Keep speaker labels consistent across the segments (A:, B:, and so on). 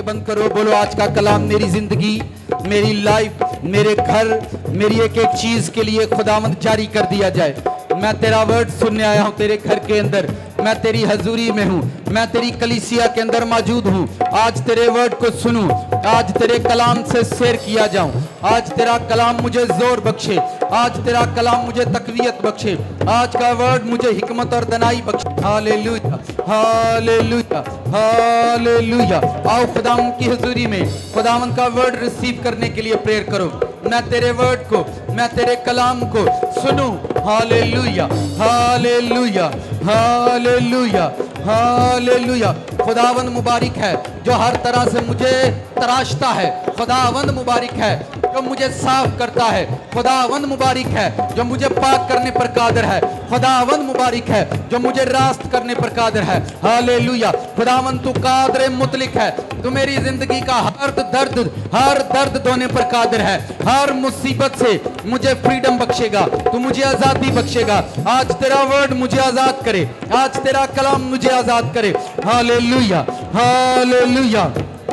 A: बंद करो, बोलो आज का कलाम मेरी जिंदगी, मेरी लाइफ, मेरे घर, मेरी एक एक चीज के लिए खुदावंद जारी कर दिया जाए। मैं तेरा वर्ड सुनने आया हूं तेरे घर के अंदर, मैं तेरी हजूरी में हूं, मैं तेरी कलीसिया के अंदर मौजूद हूं। आज तेरे वर्ड को सुनूं, आज तेरे कलाम से शेयर किया जाऊं, आज तेरा कलाम मुझे जोर बख्शे, आज तेरा कलाम मुझे तकवीयत बख्शे, आज का वर्ड मुझे हिकमत और दनाई बख्शे। हालेलुया, हालेलुया, हालेलुया। आओ खुदावंद की हजूरी में खुदावंद का वर्ड रिसीव करने के लिए प्रेयर करो। मैं तेरे वर्ड को, मैं तेरे कलाम को सुनूं। हालेलुया, हालेलुया, हालेलुया, हालेलुया। खुदावंद मुबारक है जो हर तरह से मुझे तराशता है, खुदावंद मुबारक है जो मुझे साफ करता है, खुदावंद मुबारक है जो मुझे पाक करने पर कादिर है, खुदावंद मुबारक है जो मुझे रास्त करने पर कादिर है। हालेलुया। खुदावंद तू कादिर मुतलिक है, तू मेरी जिंदगी का हर दर्द धोने पर कादिर है, हर मुसीबत से मुझे फ्रीडम बख्शेगा, तू मुझे आजादी बख्शेगा। आज तेरा वर्ड मुझे आजाद करे, आज तेरा कलाम मुझे आजाद करे। हालेलुया, हालेलुया।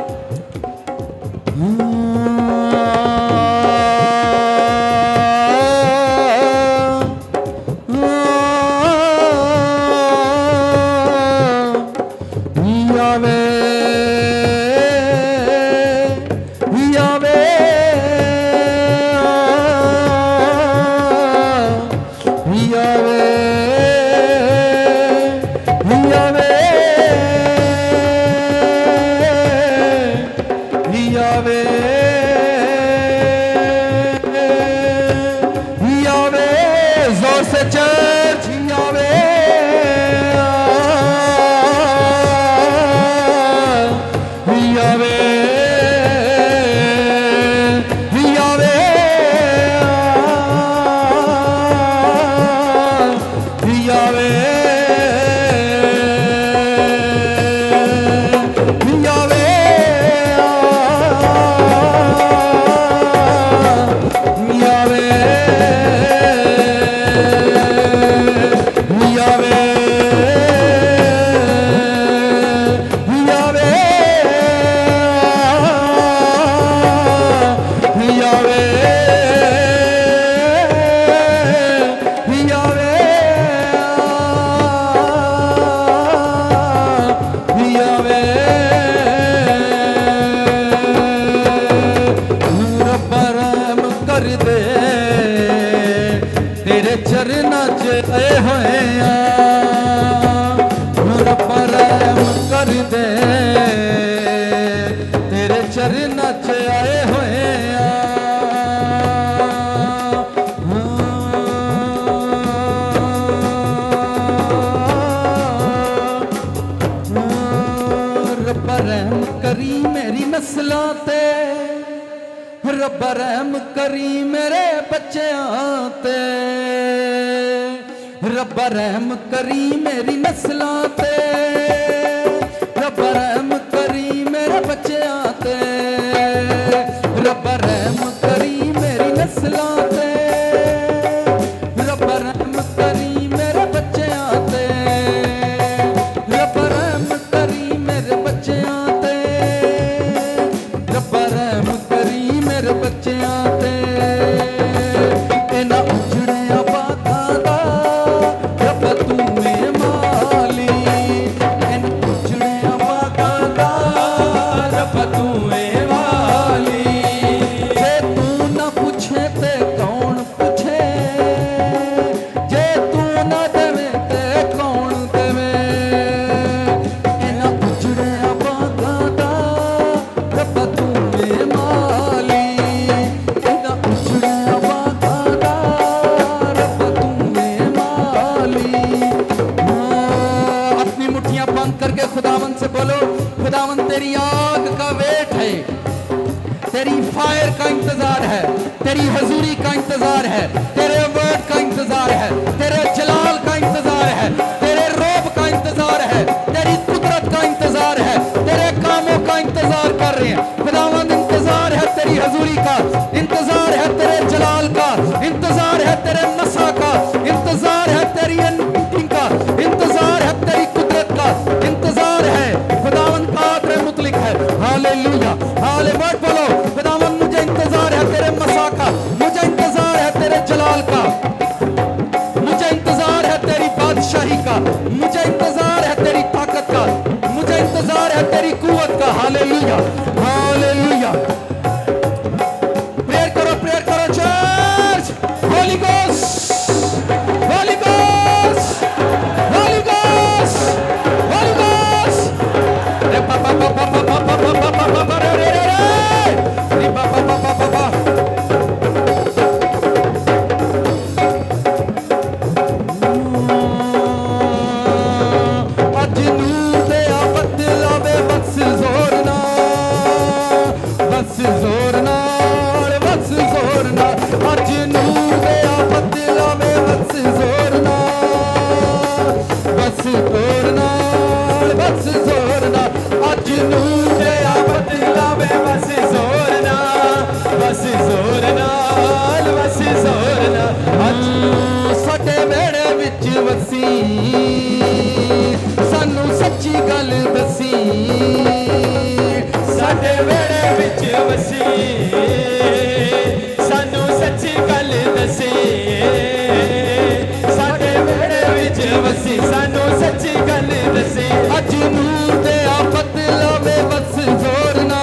A: रब्बा रहम करी मेरे बच्चों ते, रब्बा रहम करी मेरी नस्लां ते, रब्बा रहम करी मेरे बच्चों ते, रब्बा रहम करी मेरी नस्लां ते, रब्बा रहम करी मेरे बच्चों ते, रब्बा रहम करी मेरे बच्चों ते, रब्बा रहम करी मेरे बच्चों ते। इन्हां उजड़िया बागां दा रब्बा तू है माली, इन्हां उजड़िया बागां दा रब्बा तू है माली। जे तू ना पूछे ते कौन पूछे, जे तू ना देवे ते कौन देवे। इन्हां उजड़िया बागां दा रब्बा तू है माली, इन्हां उजड़िया बागां दा रब्बा तू है माली। अपनी मुट्ठियां बंद करके खुदावंद से बोलो, खुदावंद तेरी आग का वेट है, तेरी फायर का इंतजार है, तेरी हजूरी का इंतजार है, तेरे वर्ड का इंतजार है, तेरे जलाल का इंतजार है, तेरे रोब का इंतजार है, तेरी कुदरत का इंतजार है, तेरे कामों का इंतजार कर रहे हैं। खुदावंद इंतजार है तेरी हजूरी का, इंतजार है तेरे जलाल का, इंतजार है तेरे नसा का, इंतजार है तेरी अनोइंटिंग का, इंतजार है तेरी कुदरत का, इंतजार है खुदावंद कादिर मुतलिक है। हालेलुया। जलाल का, मुझे इंतजार है तेरी बादशाही का, मुझे इंतजार है तेरी ताकत का, मुझे इंतजार है तेरी कुव्वत का। हालेलुया हालेलुया। प्रेयर करो church. Holy ghost holy ghost holy ghost holy ghost. रे पापा पापा पापा पापा पापा रे रे रे रे पापा पापा पापा। अज नूर दे आफत लावे बस जोर ना, बस जोर नाल बस जोर ना। अज नूर दे आफत लावे बस जोर ना, बस जोर नाल बस जोर ना। अज नूर दे आफत लावे बस जोर ना, बस जोर नाल बस जोर ना। अज साडे वेड़े विच वसी, सानू सच्ची गल दसी, साडे वेड़े विच वसी, सानू सच्ची गल दसी, साडे वेड़े विच वसी, सानू सच्ची गल दसी। अज नूर दे आफत लावे बस जोर ना,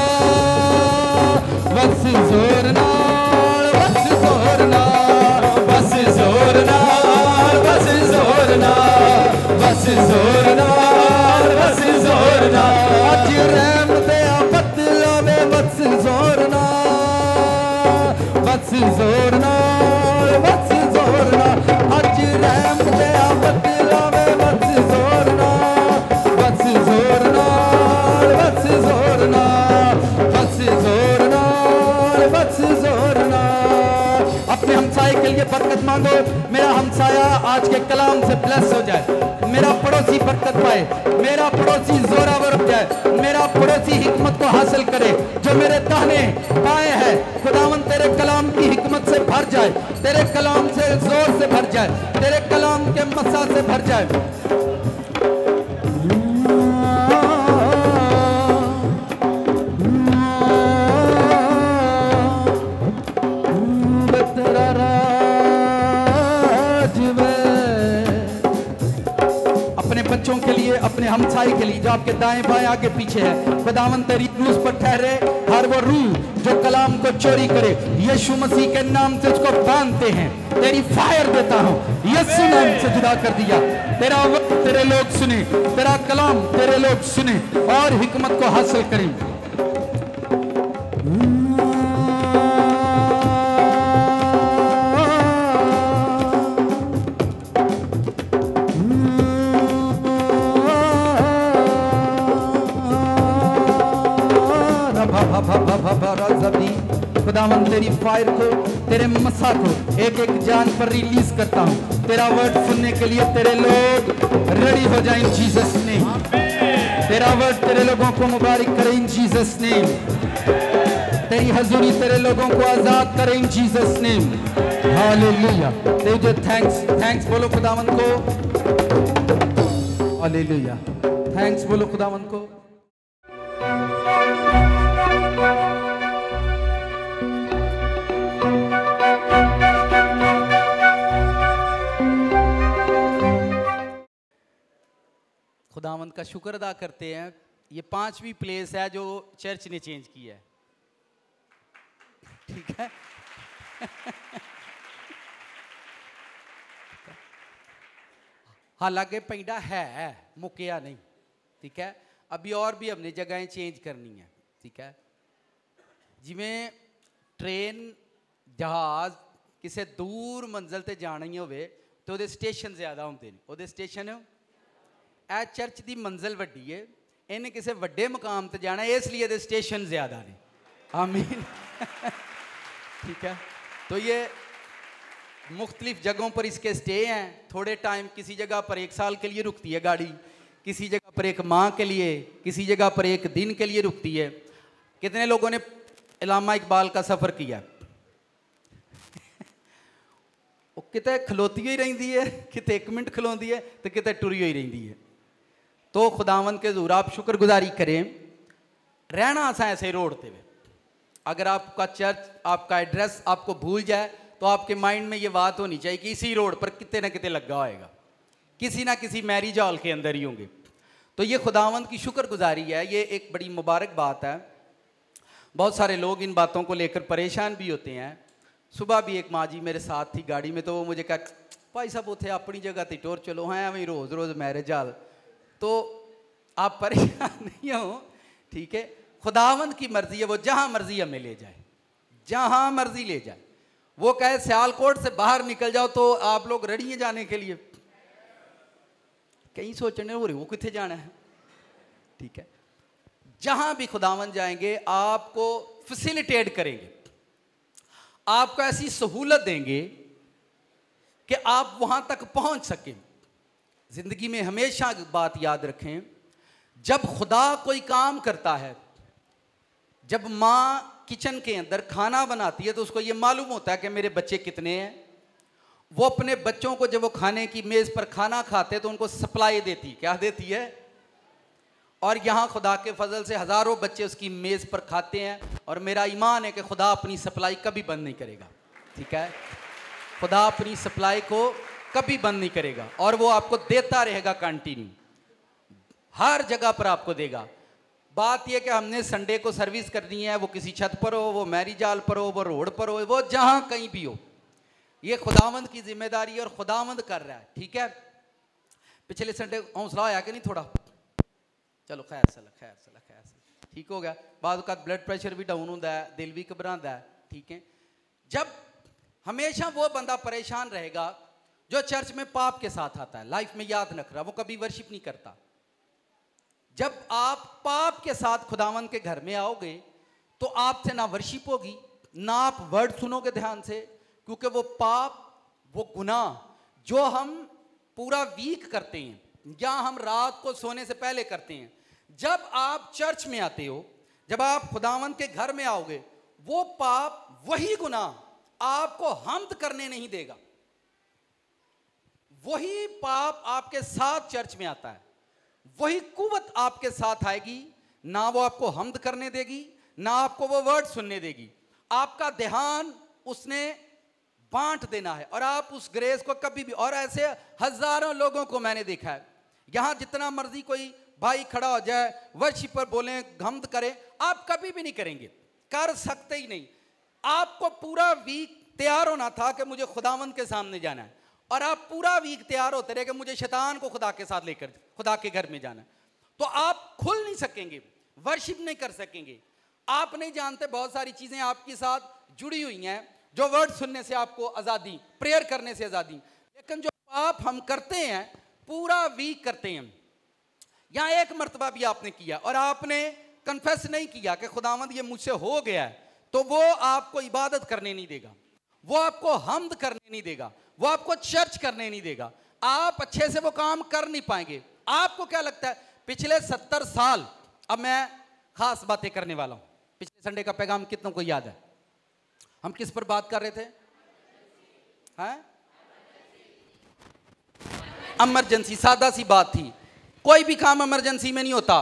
A: बस जोर नाल बस जोर ना, बस जोर नाल बस जोर ना, बस जोर नाल बस जोर ना। अज रहम दे आफत लावे बस जोर ना, बस जोर नाल बस जोर ना। अज रहम दे आफत लावे बस जोर ना, बस जोर नाल बस जोर ना, बस जोर नाल बस जोर ना। अपने हमसाये के लिए बरकत मांगो। मेरा हमसाया आज के कलाम से ब्लेस हो जाए, मेरा पड़ोसी बरकत पाए, मेरा पड़ोसी जोरावर हो जाए, मेरा पड़ोसी हिकमत को हासिल करे। जो मेरे दाहिने बाएं है, खुदावन तेरे कलाम की हिकमत से भर जाए, तेरे कलाम से जोर से भर जाए, तेरे कलाम के मसा से भर जाए। अपने बच्चों के लिए, अपने हमसाये के लिए जो आपके दाएं बाएं आगे पीछे है, खुदावन तेरी क्रूस पर ठहरे। हर वो रूह जो कलाम को चोरी करे, यीशु मसीह के नाम से उसको बांधते हैं। तेरी फायर देता हूं, यीशु नाम से जुदा कर दिया। तेरा वक्त तेरे लोग सुने, तेरा कलाम तेरे लोग सुने और हिकमत को हासिल करें। खुदावन तेरी फायर को, तेरे मसा को एक एक जान पर रिलीज करता हूँ। तेरा वर्ड सुनने के लिए तेरे लोग रेडी हो जाए इन जीसस नेम। तेरा वर्ड तेरे लोगों को मुबारक करे इन जीसस नेम। तेरी हजूरी तेरे लोगों को आजाद करे इन जीसस नेम। हालेलुया। तुझे थैंक्स बोलो खुदावन को। हालेलुया। थैंक्स बोलो खुदावन को। खुदावंद का शुक्र अदा करते हैं। ये 5वीं प्लेस है जो चर्च ने चेंज की है, ठीक है। हालांकि पैंडा है, मुकिया नहीं, ठीक है। अभी और भी हमने जगहें चेंज करनी है, ठीक है। जिमें ट्रेन जहाज किसी दूर मंजिल ते जाना ही होवे तो उहदे स्टेशन ज़्यादा होंदे ने। उहदे स्टेशन ए चर्च की मंजिल वड्डी है, इन्हें किसी वड्डे मुकाम ते जाना है, इसलिए इहदे स्टेशन ज़्यादा ने। आमीन। ठीक है। तो ये मुख्तलिफ जगहों पर इसके स्टे हैं। थोड़े टाइम किसी जगह पर 1 साल के लिए रुकती है गाड़ी, किसी जगह पर 1 माह के लिए, किसी जगह पर 1 दिन के लिए रुकती है। कितने लोगों ने इलामा इकबाल का सफ़र किया? वो किते खलोती ही रही है, किते 1 मिनट खलोती है तो किते टुरी ही रही है। तो खुदावंद के हज़ूर आप शुक्रगुजारी करें। रहना असा ऐसे रोड पे, अगर आपका चर्च, आपका एड्रेस आपको भूल जाए तो आपके माइंड में ये बात होनी चाहिए कि इसी रोड पर कितने ना कितने लगा होएगा, किसी ना किसी मैरिज हॉल के अंदर ही होंगे। तो ये खुदावंद की शुक्रगुजारी है, ये एक बड़ी मुबारक बात है। बहुत सारे लोग इन बातों को लेकर परेशान भी होते हैं। सुबह भी एक माँ जी मेरे साथ थी गाड़ी में, तो वो मुझे कहा भाई साहब उठे अपनी जगह ते टोर चलो, हैं वही रोज़ रोज़ मैरिज हॉल। तो आप परेशान नहीं हो, ठीक है। खुदावंद की मर्जी है, वो जहाँ मर्जी हमें ले जाए, जहाँ मर्जी ले जाए। वो कहे सियालकोट से बाहर निकल जाओ तो आप लोग रेडी हैं जाने के लिए, कहीं सोचने हो रही वो कितने जाना है, ठीक है। जहां भी खुदावंद जाएंगे आपको फैसिलिटेट करेंगे, आपको ऐसी सहूलत देंगे कि आप वहां तक पहुंच सकें। जिंदगी में हमेशा बात याद रखें, जब खुदा कोई काम करता है, जब माँ किचन के अंदर खाना बनाती है तो उसको ये मालूम होता है कि मेरे बच्चे कितने हैं। वो अपने बच्चों को जब वो खाने की मेज़ पर खाना खाते हैं तो उनको सप्लाई देती, क्या देती है। और यहाँ खुदा के फजल से हज़ारों बच्चे उसकी मेज़ पर खाते हैं, और मेरा ईमान है कि खुदा अपनी सप्लाई कभी बंद नहीं करेगा, ठीक है। खुदा अपनी सप्लाई को कभी बंद नहीं करेगा और वो आपको देता रहेगा कंटिन्यू, हर जगह पर आपको देगा। बात यह कि हमने संडे को सर्विस करनी है, वो किसी छत पर हो, वो मैरिज हॉल पर हो, वो रोड पर हो, वो जहाँ कहीं भी हो, ये खुदावंद की जिम्मेदारी है और खुदावंद कर रहा है, ठीक है। पिछले संडे हौसला आया कि नहीं थोड़ा, चलो खैर सला ठीक हो गया। बाद का ब्लड प्रेशर भी डाउन होता है, दिल भी घबराता है, ठीक है। जब हमेशा वो बंदा परेशान रहेगा जो चर्च में पाप के साथ आता है, लाइफ में याद रख रहा, वो कभी वर्शिप नहीं करता। जब आप पाप के साथ खुदावंद के घर में आओगे तो आपसे ना वर्शिप होगी, ना आप वर्ड सुनोगे ध्यान से, क्योंकि वो पाप, वो गुनाह जो हम पूरा वीक करते हैं या हम रात को सोने से पहले करते हैं, जब आप चर्च में आते हो, जब आप खुदावंद के घर में आओगे, वो पाप, वही गुनाह आपको हम्द करने नहीं देगा। वही पाप आपके साथ चर्च में आता है, वही कुव्वत आपके साथ आएगी, ना वो आपको हम्द करने देगी, ना आपको वो वर्ड सुनने देगी। आपका ध्यान उसने बांट देना है और आप उस ग्रेस को कभी भी, और ऐसे हजारों लोगों को मैंने देखा है, यहां जितना मर्जी कोई भाई खड़ा हो जाए, वर्शिप पर बोले, हम्द करे, आप कभी भी नहीं करेंगे, कर सकते ही नहीं। आपको पूरा वीक तैयार होना था कि मुझे खुदावंद के सामने जाना है, और आप पूरा वीक तैयार होते रहे कि मुझे शैतान को खुदा के साथ लेकर खुदा के घर में जाना है, तो आप खुल नहीं सकेंगे, वर्शिप नहीं कर सकेंगे। आप नहीं जानते बहुत सारी चीजें आपके साथ जुड़ी हुई हैं, जो वर्ड सुनने से आपको आजादी, प्रेयर करने से आजादी, लेकिन जो पाप हम करते हैं पूरा वीक करते हैं। यहां एक मर्तबा भी आपने किया और आपने कन्फेस नहीं किया कि खुदावंद ये मुझसे हो गया है, तो वो आपको इबादत करने नहीं देगा, वो आपको हम्द करने नहीं देगा, वो आपको चर्च करने नहीं देगा, आप अच्छे से वो काम कर नहीं पाएंगे। आपको क्या लगता है पिछले 70 साल, अब मैं खास बातें करने वाला हूं, पिछले संडे का पैगाम कितनों को याद है? हम किस पर बात कर रहे थे? हैं? इमरजेंसी, सादा सी बात थी, कोई भी काम इमरजेंसी में नहीं होता।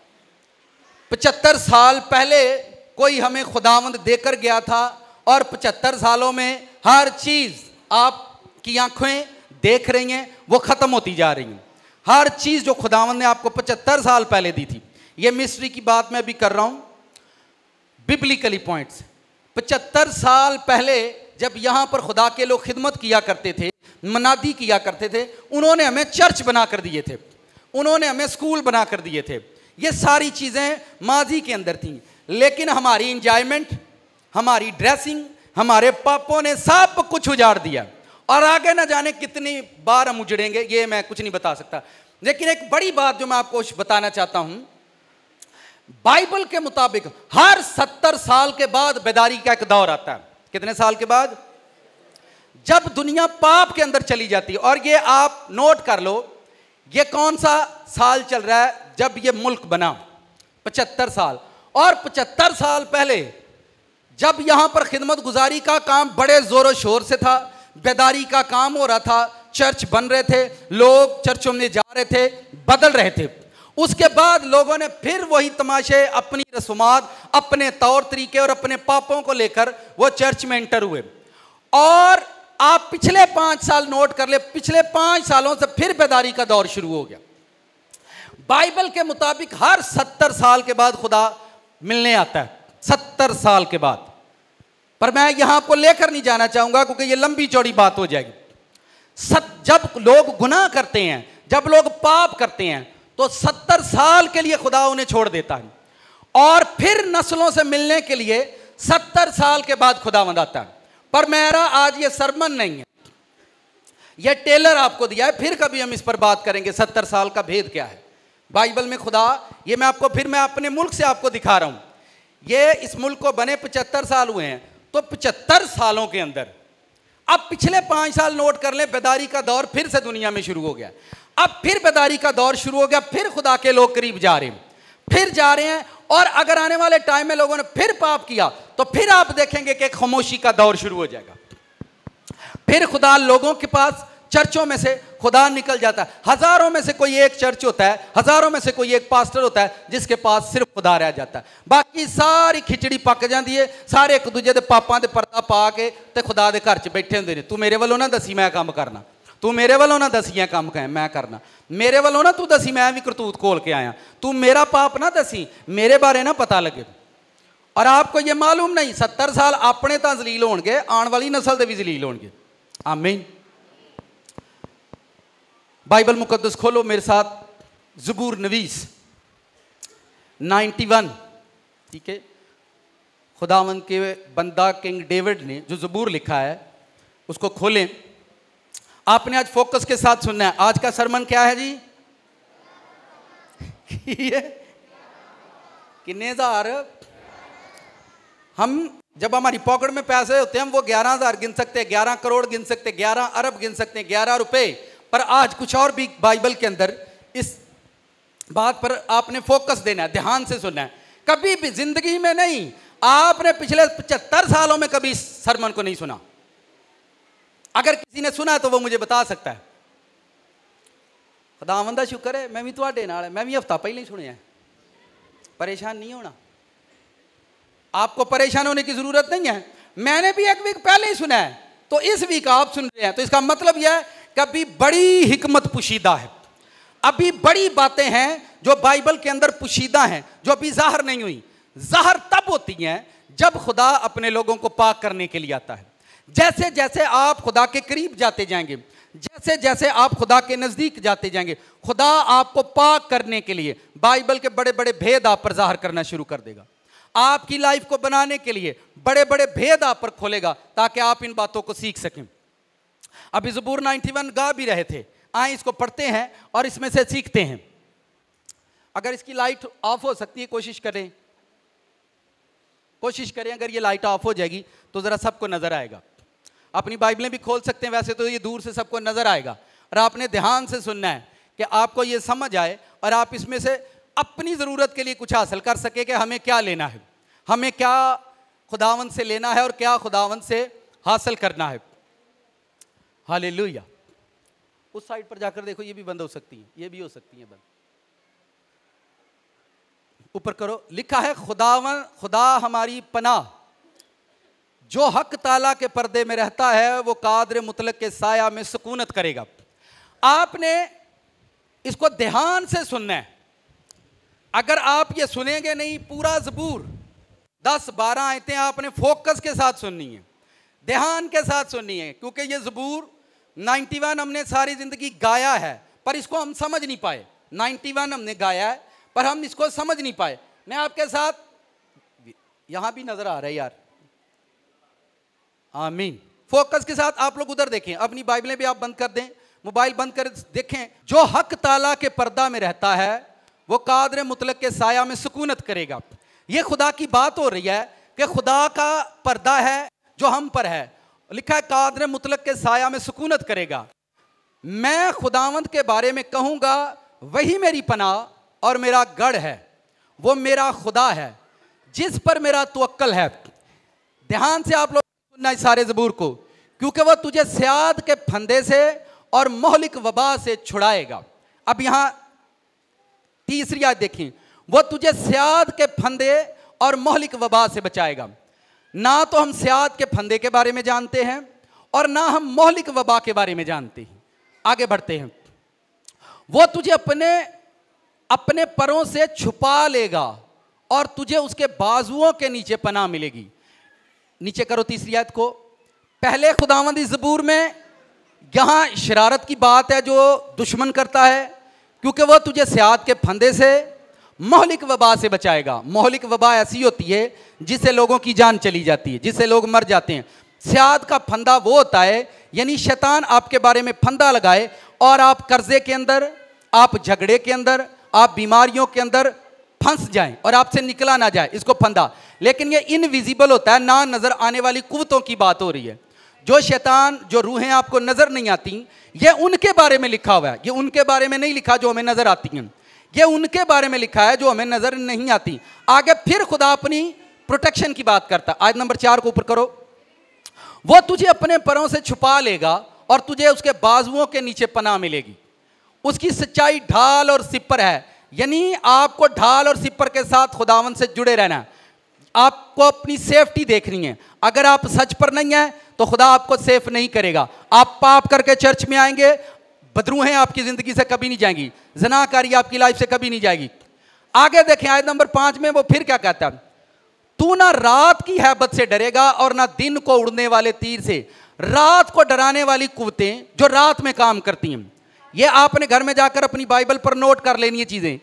A: 75 साल पहले कोई हमें खुदावंद देकर गया था और 75 सालों में हर चीज आपकी आंखें देख रही हैं, वो खत्म होती जा रही हैं। हर चीज जो खुदावंद ने आपको 75 साल पहले दी थी, ये मिस्ट्री की बात मैं भी कर रहा हूं, बिब्लिकली पॉइंट्स। 75 साल पहले जब यहां पर खुदा के लोग खिदमत किया करते थे, मनादी किया करते थे, उन्होंने हमें चर्च बना कर दिए थे, उन्होंने हमें स्कूल बना कर दिए थे, ये सारी चीजें माजी के अंदर थी। लेकिन हमारी इंजॉयमेंट, हमारी ड्रेसिंग, हमारे पापों ने सब कुछ उजाड़ दिया, और आगे ना जाने कितनी बार हम उजड़ेंगे, ये मैं कुछ नहीं बता सकता। लेकिन एक बड़ी बात जो मैं आपको बताना चाहता हूं, बाइबल के मुताबिक हर 70 साल के बाद बेदारी का एक दौर आता है। कितने साल के बाद? जब दुनिया पाप के अंदर चली जाती है। और ये आप नोट कर लो, ये कौन सा साल चल रहा है जब ये मुल्क बना? 75 साल। और 75 साल पहले जब यहां पर खिदमत गुजारी का काम बड़े जोरों शोर से था, बेदारी का काम हो रहा था, चर्च बन रहे थे, लोग चर्चों में जा रहे थे, बदल रहे थे, उसके बाद लोगों ने फिर वही तमाशे, अपनी रसूमात, अपने तौर तरीके और अपने पापों को लेकर वो चर्च में एंटर हुए। और आप पिछले 5 साल नोट कर ले, पिछले 5 सालों से फिर बेदारी का दौर शुरू हो गया। बाइबल के मुताबिक हर 70 साल के बाद खुदा मिलने आता है, 70 साल के बाद। पर मैं यहां आपको लेकर नहीं जाना चाहूंगा क्योंकि यह लंबी चौड़ी बात हो जाएगी। जब लोग गुनाह करते हैं, जब लोग पाप करते हैं, तो 70 साल के लिए खुदा उन्हें छोड़ देता है और फिर नस्लों से मिलने के लिए 70 साल के बाद खुदावंद आता है। पर मेरा आज ये सरमन नहीं है, यह टेलर आपको दिया है, फिर कभी हम इस पर बात करेंगे 70 साल का भेद क्या है बाइबल में। खुदा ये मैं अपने मुल्क से आपको दिखा रहा हूं। ये इस मुल्क को बने 75 साल हुए हैं, तो 75 सालों के अंदर अब पिछले 5 साल नोट कर लें, बेदारी का दौर फिर से दुनिया में शुरू हो गया। अब फिर बेदारी का दौर शुरू हो गया, फिर खुदा के लोग करीब जा रहे हैं, फिर जा रहे हैं। और अगर आने वाले टाइम में लोगों ने फिर पाप किया तो फिर आप देखेंगे कि खामोशी का दौर शुरू हो जाएगा। फिर खुदा लोगों के पास, चर्चों में से खुदा निकल जाता है। हजारों में से कोई एक चर्च होता है, हजारों में से कोई एक पास्टर होता है जिसके पास सिर्फ खुदा रह जाता है। बाकी सारी खिचड़ी पक जाती है, सारे एक दूजे के पापां दे पर्दा पा के ते खुदा दे घर च बैठे होंदे ने। तू मेरे वालों ना दसी मैं काम करना, तू मेरे वालों ना दसियां काम मैं करना, मेरे वालों ना तू दसी मैं भी करतूत खोल के आया, तू मेरा पाप ना दसी, मेरे बारे ना पता लगे। और आपको ये मालूम नहीं 70 साल अपने तो जलील होंगे, आने वाली नस्ल के भी जलील होंगे। आमीन। बाइबल मुकद्दस खोलो मेरे साथ, ज़बूर नवीस 91, ठीक है। खुदावंद के बंदा किंग डेविड ने जो ज़बूर लिखा है उसको खोलें। आपने आज फोकस के साथ सुनना है। आज का सरमन क्या है जी? कितने हजार? हम जब हमारी पॉकेट में पैसे होते हैं हम वो 11,000 गिन सकते हैं, 11 करोड़ गिन सकते हैं, 11 अरब गिन सकते हैं, 11 रुपए। पर आज कुछ और भी बाइबल के अंदर इस बात पर आपने फोकस देना है, ध्यान से सुनना है। कभी भी जिंदगी में नहीं, आपने पिछले 75 सालों में कभी इस सरमन को नहीं सुना। अगर किसी ने सुना तो वो मुझे बता सकता है। खुदावंद दा शुक्र है मैं भी तुहाडे नाल, मैं भी हफ्ता पहले ही सुने हैं। परेशान नहीं होना, आपको परेशान होने की जरूरत नहीं है। मैंने भी एक वीक पहले ही सुना है, तो इस वीक आप सुन रहे हैं, तो इसका मतलब यह है कि अभी बड़ी हिकमत पुशीदा है, अभी बड़ी बातें हैं जो बाइबल के अंदर पुशीदा हैं, जो अभी जाहिर नहीं हुई। जाहिर तब होती हैं जब खुदा अपने लोगों को पाक करने के लिए आता है। जैसे जैसे आप खुदा के करीब जाते जाएंगे, जैसे जैसे आप खुदा के नजदीक जाते जाएंगे, खुदा आपको पाक करने के लिए बाइबल के बड़े बड़े भेद आप पर जाहिर करना शुरू कर देगा। आपकी लाइफ को बनाने के लिए बड़े बड़े भेद आप पर खोलेगा ताकि आप इन बातों को सीख सकें। अभी ज़बूर 91 गा भी रहे थे, आए इसको पढ़ते हैं और इसमें से सीखते हैं। अगर इसकी लाइट ऑफ हो सकती है, कोशिश करें, कोशिश करें। अगर ये लाइट ऑफ हो जाएगी तो जरा सबको नजर आएगा। अपनी बाइबलें भी खोल सकते हैं, वैसे तो ये दूर से सबको नजर आएगा। और आपने ध्यान से सुनना है कि आपको ये समझ आए और आप इसमें से अपनी ज़रूरत के लिए कुछ हासिल कर सके कि हमें क्या लेना है, हमें क्या खुदावंद से लेना है और क्या खुदावंद से हासिल करना है। हालेलुया। उस साइड पर जाकर देखो, ये भी बंद हो सकती है, ये भी हो सकती है बंद। ऊपर करो, लिखा है खुदा हमारी पनाह, जो हक ताला के पर्दे में रहता है वो कादर मुतलक के साया में सुकूनत करेगा। आपने इसको ध्यान से सुनना है। अगर आप ये सुनेंगे नहीं, पूरा ज़बूर 10-12 आयतें आपने फोकस के साथ सुननी है, ध्यान के साथ सुननी है। क्योंकि ये ज़बूर 91 हमने सारी ज़िंदगी गाया है पर इसको हम समझ नहीं पाए। 91 हमने गाया है पर हम इसको समझ नहीं पाए। मैं आपके साथ, यहां भी नजर आ रहा है यार, आमीन। फोकस के साथ आप लोग उधर देखें, अपनी बाइबलें भी आप बंद कर दें, मोबाइल बंद कर देखें। जो हक ताला के पर्दा में रहता है वो कादर मुतलक के साया में सुकूनत करेगा। ये खुदा की बात हो रही है कि खुदा का पर्दा है जो हम पर है। लिखा है कादर मुतलक के साया में सुकूनत करेगा। मैं खुदावंद के बारे में कहूंगा, वही मेरी पनाह और मेरा गढ़ है, वो मेरा खुदा है जिस पर मेरा तवक्कल है। ध्यान से आप लोग सुनना इस सारे ज़बूर को, क्योंकि वह तुझे स्याद के फंदे से और मोहलिक वबा से छुड़ाएगा। अब यहां तीसरी आयत देखें, वह तुझे स्याद के फंदे और मोहलिक वबा से बचाएगा। ना तो हम स्याद के फंदे के बारे में जानते हैं और ना हम मोहलिक वबा के बारे में जानते हैं। आगे बढ़ते हैं। वो तुझे अपने अपने परों से छुपा लेगा और तुझे उसके बाजुओं के नीचे पनाह मिलेगी। नीचे करो तीसरी आयत को। पहले खुदावंद इस ज़बूर में यहां शरारत की बात है जो दुश्मन करता है, क्योंकि वह तुझे सियात के फंदे से मोहलिक वबा से बचाएगा। मोहलिक वबा ऐसी होती है जिससे लोगों की जान चली जाती है, जिससे लोग मर जाते हैं। सियात का फंदा वो होता है, यानी शैतान आपके बारे में फंदा लगाए और आप कर्जे के अंदर, आप झगड़े के अंदर, आप बीमारियों के अंदर फंस जाएं और आपसे निकला ना जाए, इसको फंदा। लेकिन ये इनविजिबल होता है, ना नजर आने वाली कुव्वतों की बात हो रही है। जो शैतान, जो रूहें आपको नजर नहीं आती, ये उनके बारे में लिखा हुआ है। ये उनके बारे में नहीं लिखा जो हमें नजर आती हैं, ये उनके बारे में लिखा है जो हमें नजर नहीं आती। आगे फिर खुदा अपनी प्रोटेक्शन की बात करता है। आयत नंबर 4 को ऊपर करो। वो तुझे अपने परों से छुपा लेगा और तुझे उसके बाजुओं के नीचे पनाह मिलेगी। उसकी सच्चाई ढाल और सिपर है, यानी आपको ढाल और सिपर के साथ खुदावन से जुड़े रहना है। आपको अपनी सेफ्टी देखनी है। अगर आप सच पर नहीं है तो खुदा आपको सेफ नहीं करेगा। आप पाप करके चर्च में आएंगे, बदरूहें आपकी जिंदगी से कभी नहीं जाएंगी, ज़नाकारी आपकी लाइफ से कभी नहीं जाएगी। आगे देखें आयत नंबर 5 में वो फिर क्या कहता है। तू ना रात की हैबत से डरेगा और ना दिन को उड़ने वाले तीर से। रात को डराने वाली कुव्वतें जो रात में काम करती हैं, ये आपने घर में जाकर अपनी बाइबल पर नोट कर लेनी है चीजें।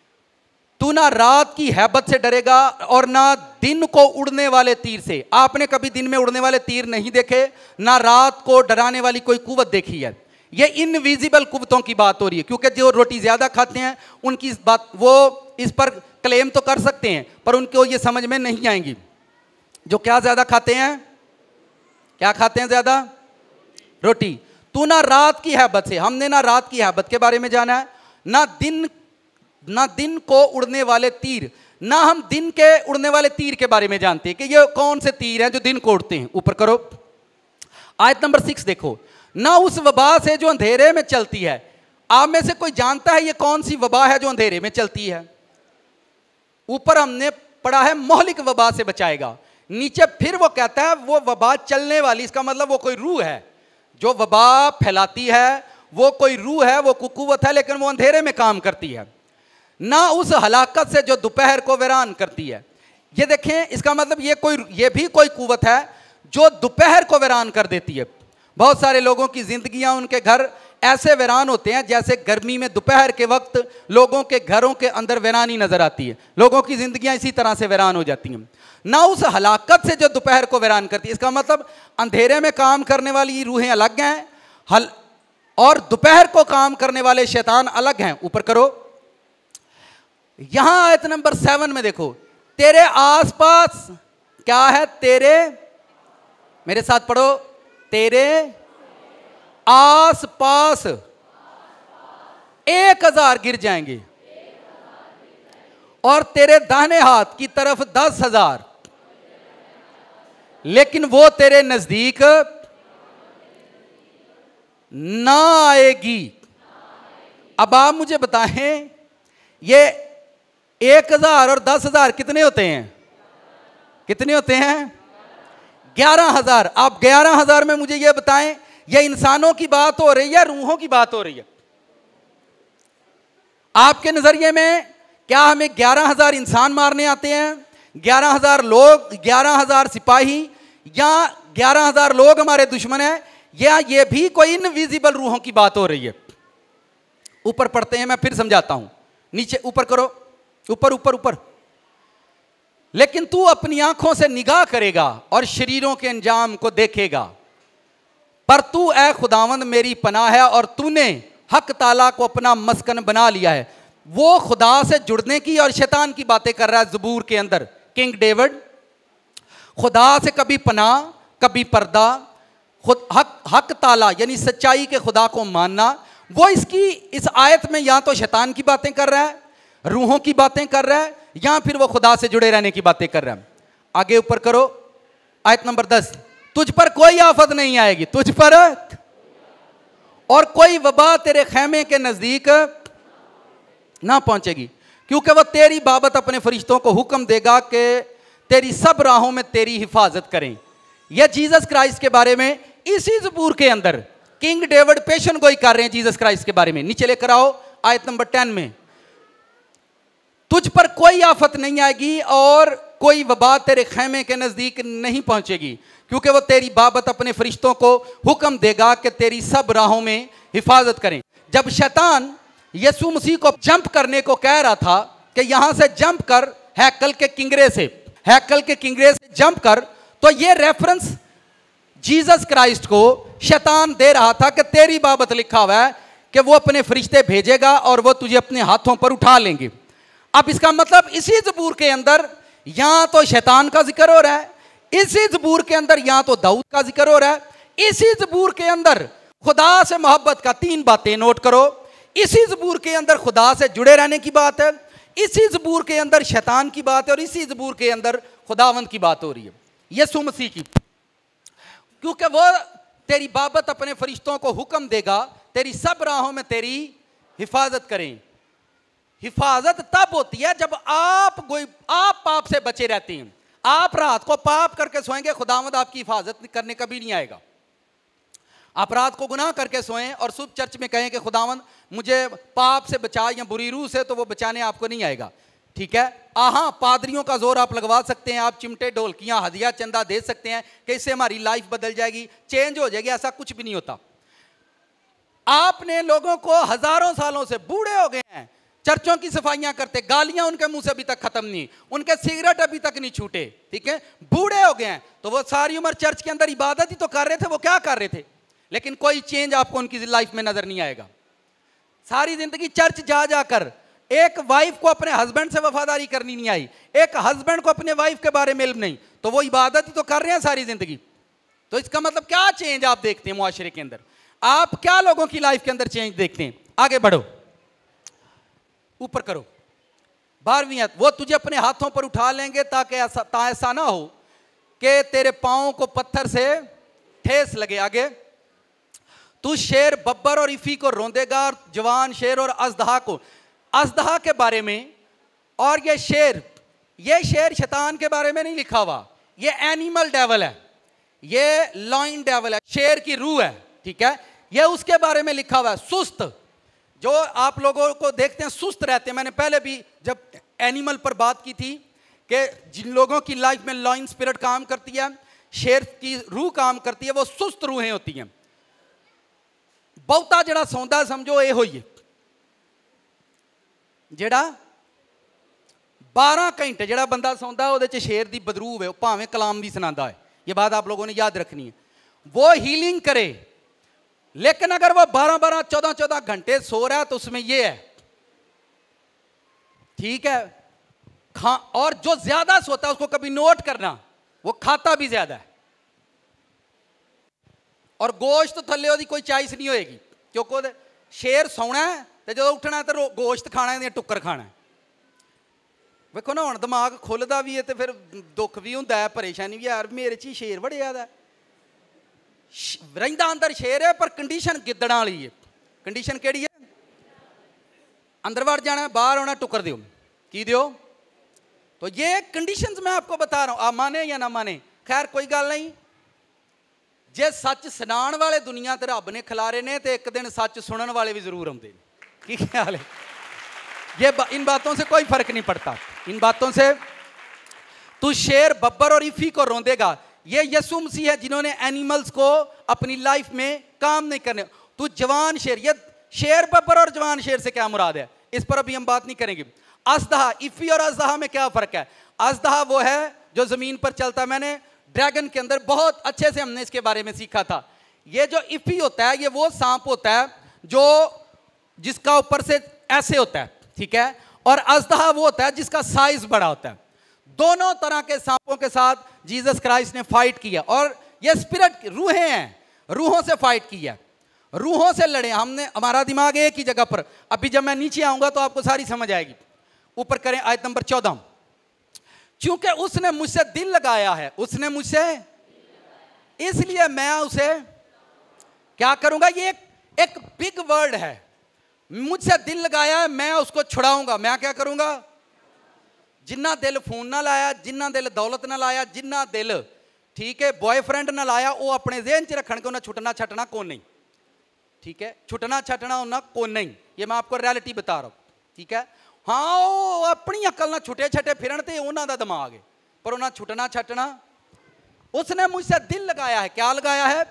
A: तू ना रात की हैबत से डरेगा और ना दिन को उड़ने वाले तीर से। आपने कभी दिन में उड़ने वाले तीर नहीं देखे, ना रात को डराने वाली कोई कुव्वत देखी है। ये इनविजिबल कुव्वतों की बात हो रही है, क्योंकि जो रोटी ज्यादा खाते हैं उनकी इस बात, वो इस पर क्लेम तो कर सकते हैं पर उनको ये समझ में नहीं आएंगी। जो क्या ज्यादा खाते हैं, क्या खाते हैं ज्यादा? रोटी। तू ना रात की हैबत से, हमने ना रात की हैबत के बारे में जाना है, ना दिन को उड़ने वाले तीर, ना हम दिन के उड़ने वाले तीर के बारे में जानते हैं कि ये कौन से तीर हैं जो दिन को उड़ते हैं। ऊपर करो आयत नंबर 6 देखो। ना उस वबा से जो अंधेरे में चलती है। आप में से कोई जानता है ये कौन सी वबा है जो अंधेरे में चलती है? ऊपर हमने पढ़ा है मोहलिक वबा से बचाएगा। नीचे फिर वो कहता है वो वबा चलने वाली, इसका मतलब वो कोई रूह है जो वबा फैलाती है, वो कोई रूह है, वो कुव्वत है, लेकिन वो अंधेरे में काम करती है। ना उस हलाकत से जो दोपहर को वीरान करती है। ये देखें, इसका मतलब ये भी कोई कुव्वत है जो दोपहर को वीरान कर देती है। बहुत सारे लोगों की जिंदगियां, उनके घर ऐसे वीरान होते हैं जैसे गर्मी में दोपहर के वक्त लोगों के घरों के अंदर वीरानी नजर आती है। लोगों की जिंदगियां इसी तरह से वीरान हो जाती हैं। ना उस हलाकत से जो दोपहर को वीरान करती है, इसका मतलब अंधेरे में काम करने वाली रूहें अलग हैं और दोपहर को काम करने वाले शैतान अलग हैं। ऊपर करो। यहां आयत नंबर 7 में देखो, तेरे आसपास क्या है? मेरे साथ पढ़ो, तेरे आसपास 1000 गिर जाएंगे और तेरे दाहिने हाथ की तरफ 10,000, लेकिन वो तेरे नजदीक ना आएगी। अब आप मुझे बताएं, ये 1000 और 10,000 कितने होते हैं? कितने होते हैं? 11,000। आप 11,000 में मुझे ये बताएं, ये इंसानों की बात हो रही है या रूहों की बात हो रही है? आपके नजरिए में क्या हमें 11,000 इंसान मारने आते हैं, 11,000 लोग, 11,000 सिपाही, या 11,000 लोग हमारे दुश्मन हैं, या ये भी कोई इनविजिबल रूहों की बात हो रही है? ऊपर पढ़ते हैं, मैं फिर समझाता हूं। नीचे ऊपर करो, ऊपर ऊपर ऊपर। लेकिन तू अपनी आंखों से निगाह करेगा और शरीरों के अंजाम को देखेगा, पर तू ऐ खुदावंद मेरी पनाह है और तूने हक ताला को अपना मस्कन बना लिया है। वो खुदा से जुड़ने की और शैतान की बातें कर रहा है ज़बूर के अंदर। किंग डेविड खुदा से कभी पनाह, कभी पर्दा, खुद हक ताला यानी सच्चाई के खुदा को मानना। वो इस आयत में या तो शैतान की बातें कर रहा है, रूहों की बातें कर रहा है, या फिर वो खुदा से जुड़े रहने की बातें कर रहा है। आगे ऊपर करो आयत नंबर 10। तुझ पर कोई आफत नहीं आएगी, तुझ पर और कोई वबा तेरे खेमे के नजदीक ना पहुंचेगी, क्योंकि वह तेरी बाबत अपने फरिश्तों को हुक्म देगा कि तेरी सब राहों में तेरी हिफाजत करें। यह जीसस क्राइस्ट के बारे में इसी ज़बूर के अंदर किंग डेविड पेशन गोई कर रहे हैं जीसस क्राइस्ट के बारे में। नीचे लेकर आओ आयत नंबर 10 में, तुझ पर कोई आफत नहीं आएगी और कोई वबा तेरे खेमे के नजदीक नहीं पहुंचेगी, क्योंकि वो तेरी बाबत अपने फरिश्तों को हुक्म देगा कि तेरी सब राहों में हिफाजत करें। जब शैतान यीशु मसीह को जंप करने को कह रहा था कि यहां से जंप कर हैकल के किंगरे से जंप कर, तो ये रेफरेंस जीसस क्राइस्ट को शैतान दे रहा था कि तेरी बाबत लिखा हुआ है कि वो अपने फरिश्ते भेजेगा और वो तुझे अपने हाथों पर उठा लेंगे। अब इसका मतलब इसी ज़बूर के अंदर यहां तो शैतान का जिक्र हो रहा है, इसी ज़बूर के अंदर यहां तो दाऊद का जिक्र हो रहा है, इसी ज़बूर के अंदर खुदा से मोहब्बत का 3 बातें नोट करो, इसी ज़बूर के अंदर खुदा से जुड़े रहने की बात है, इसी ज़बूर के अंदर शैतान की बात है और इसी ज़बूर के अंदर खुदावंद की बात हो रही है, यीशु मसीह की। क्योंकि वो तेरी बाबत अपने फरिश्तों को हुक्म देगा, तेरी सब राहों में तेरी हिफाजत करें। हिफाजत तब होती है जब आप पाप से बचे रहते हैं। आप रात को पाप करके सोएंगे, खुदावंद आपकी हिफाजत करने कभी नहीं आएगा। आप रात को गुनाह करके सोएं और सुबह चर्च में कहें कि खुदावंद मुझे पाप से बचा या बुरी रूह से, तो वो बचाने आपको नहीं आएगा। ठीक है, हाँ, पादरियों का जोर आप लगवा सकते हैं, आप चिमटे ढोलकियां हदिया चंदा दे सकते हैं कि इससे हमारी लाइफ बदल जाएगी, चेंज हो जाएगी, ऐसा कुछ भी नहीं होता। आपने लोगों को हजारों सालों से, बूढ़े हो गए हैं, चर्चों की सफाइयां करते, गालियां उनके मुंह से अभी तक खत्म नहीं, उनके सिगरेट अभी तक नहीं छूटे, ठीक है, बूढ़े हो गए हैं, तो वो सारी उम्र चर्च के अंदर इबादत ही तो कर रहे थे। वो क्या कर रहे थे? लेकिन कोई चेंज आपको उनकी लाइफ में नजर नहीं आएगा। सारी जिंदगी चर्च जा जाकर एक वाइफ को अपने हस्बैंड से वफादारी करनी नहीं आई, एक हस्बैंड को अपने वाइफ के बारे में इल्म नहीं, तो वो इबादत ही तो कर रहे हैं सारी जिंदगी। तो इसका मतलब क्या चेंज आप देखते हैं मुआशरे के अंदर? आप क्या लोगों की लाइफ के अंदर चेंज देखते हैं? आगे बढ़ो, ऊपर करो 12वीं आयत, वो तुझे अपने हाथों पर उठा लेंगे ताकि ऐसा ना हो कि तेरे पांव को पत्थर से ठेस लगे। आगे, तू शेर, बब्बर और इफी को रोंदेगा और जवान शेर और अजदहा के बारे में। और ये शेर शैतान के बारे में नहीं लिखा हुआ, ये एनिमल डेवल है, ये लॉइन डेवल है, शेर की रूह है, ठीक है, ये उसके बारे में लिखा हुआ है। सुस्त, जो आप लोगों को देखते हैं सुस्त रहते हैं, मैंने पहले भी जब एनिमल पर बात की थी कि जिन लोगों की लाइफ में लॉइन स्पिरिट काम करती है, शेर की रूह काम करती है, वो सुस्त रूहें होती हैं। बहुता जड़ा सौंदा समझो ये होइए, जेड़ा 12 घंटे जड़ा बंदा सौंदा ਉਹਦੇ ਚ शेर दी बदरू होवे, भावें कलाम भी सुनाता है, ये बात आप लोगों ने याद रखनी है। वो हीलिंग करे, लेकिन अगर वो 12-12, 14-14 घंटे सो रहा है तो उसमें ये है, ठीक है, और जो ज्यादा सोता है उसको कभी नोट करना, वो खाता भी ज्यादा है और गोश्त थल्ले ਉਹਦੀ कोई चॉइस नहीं होएगी, क्योंकि शेर सौना है तो जो उठना है तो गोश्त खाना है, टुक्कर खाना है। वेखो ना, हुण दिमाग खुलदा भी है तो फिर दुख भी हुंदा है, परेशानी भी, यार मेरे च शेर बड़े ज्यादा रहिंदा अंदर शेर है, पर कंडीशन गिद्दड़ां वाली है। कंडीशन केड़ी है? अंदर वड़ जाना, बाहर आना, टुक्कर दियो, की दियो। तो ये कंडीशंस मैं आपको बता रहा हूं, आप माने या ना माने, खैर कोई गल नहीं। जे सच सुनाण वाले दुनिया ते रब ने खिलारे ने, तो एक दिन सच सुनने वाले भी जरूर आउंदे ने। की ख्याल है? ये इन बातों से कोई फर्क नहीं पड़ता, इन बातों से। तू शेर, बब्बर और इफी को रोंदेगा, ये यीशु मसीह है जिन्होंने एनिमल्स को अपनी लाइफ में काम नहीं करने। तू जवान शेर, ये शेर, बब्बर और जवान शेर से क्या मुराद है, इस पर अभी हम बात नहीं करेंगे। अजदहा, इफी और अजदहा में क्या फर्क है? अजदहा वो है जो जमीन पर चलता है, मैंने ड्रैगन के अंदर बहुत अच्छे से हमने इसके बारे में सीखा था। ये जो इफी होता है, ये वो सांप होता है जो जिसका ऊपर से ऐसे होता है, ठीक है, और अजदहा वो होता है जिसका साइज बड़ा होता है। दोनों तरह के सांपों के साथ जीसस क्राइस्ट ने फाइट किया, और ये स्पिरिट रूहें हैं, रूहों से फाइट किया, रूहों से लड़े। हमने, हमारा दिमाग एक ही जगह पर। अभी जब मैं नीचे आऊंगा तो आपको सारी समझ आएगी। ऊपर करें आयत नंबर 14, क्योंकि उसने मुझसे दिल लगाया है, उसने मुझसे, इसलिए मैं उसे क्या करूंगा? ये एक बिग वर्ड है, मुझसे दिल लगाया है, मैं उसको छुड़ाऊंगा। मैं क्या करूंगा? जिन्ना दिल फोन ना लाया, जिन्ना दिल दौलत ना लाया, जिन्ना दिल ठीक है, बॉयफ्रेंड ना लाया वो अपने जेहन च रखन के उन्हें छुटना छटना कौन नहीं, ठीक है, छुटना छटना उन्हें कौन नहीं, ये मैं आपको रियलिटी बता रहा हूँ, ठीक है। हाँ वो अपनी अकल ना छुटे छटे फिरन ते उन्हों का दिमाग है, पर उन्हें छुटना छटना, उसने मुझसे दिल लगाया है, क्या लगाया है,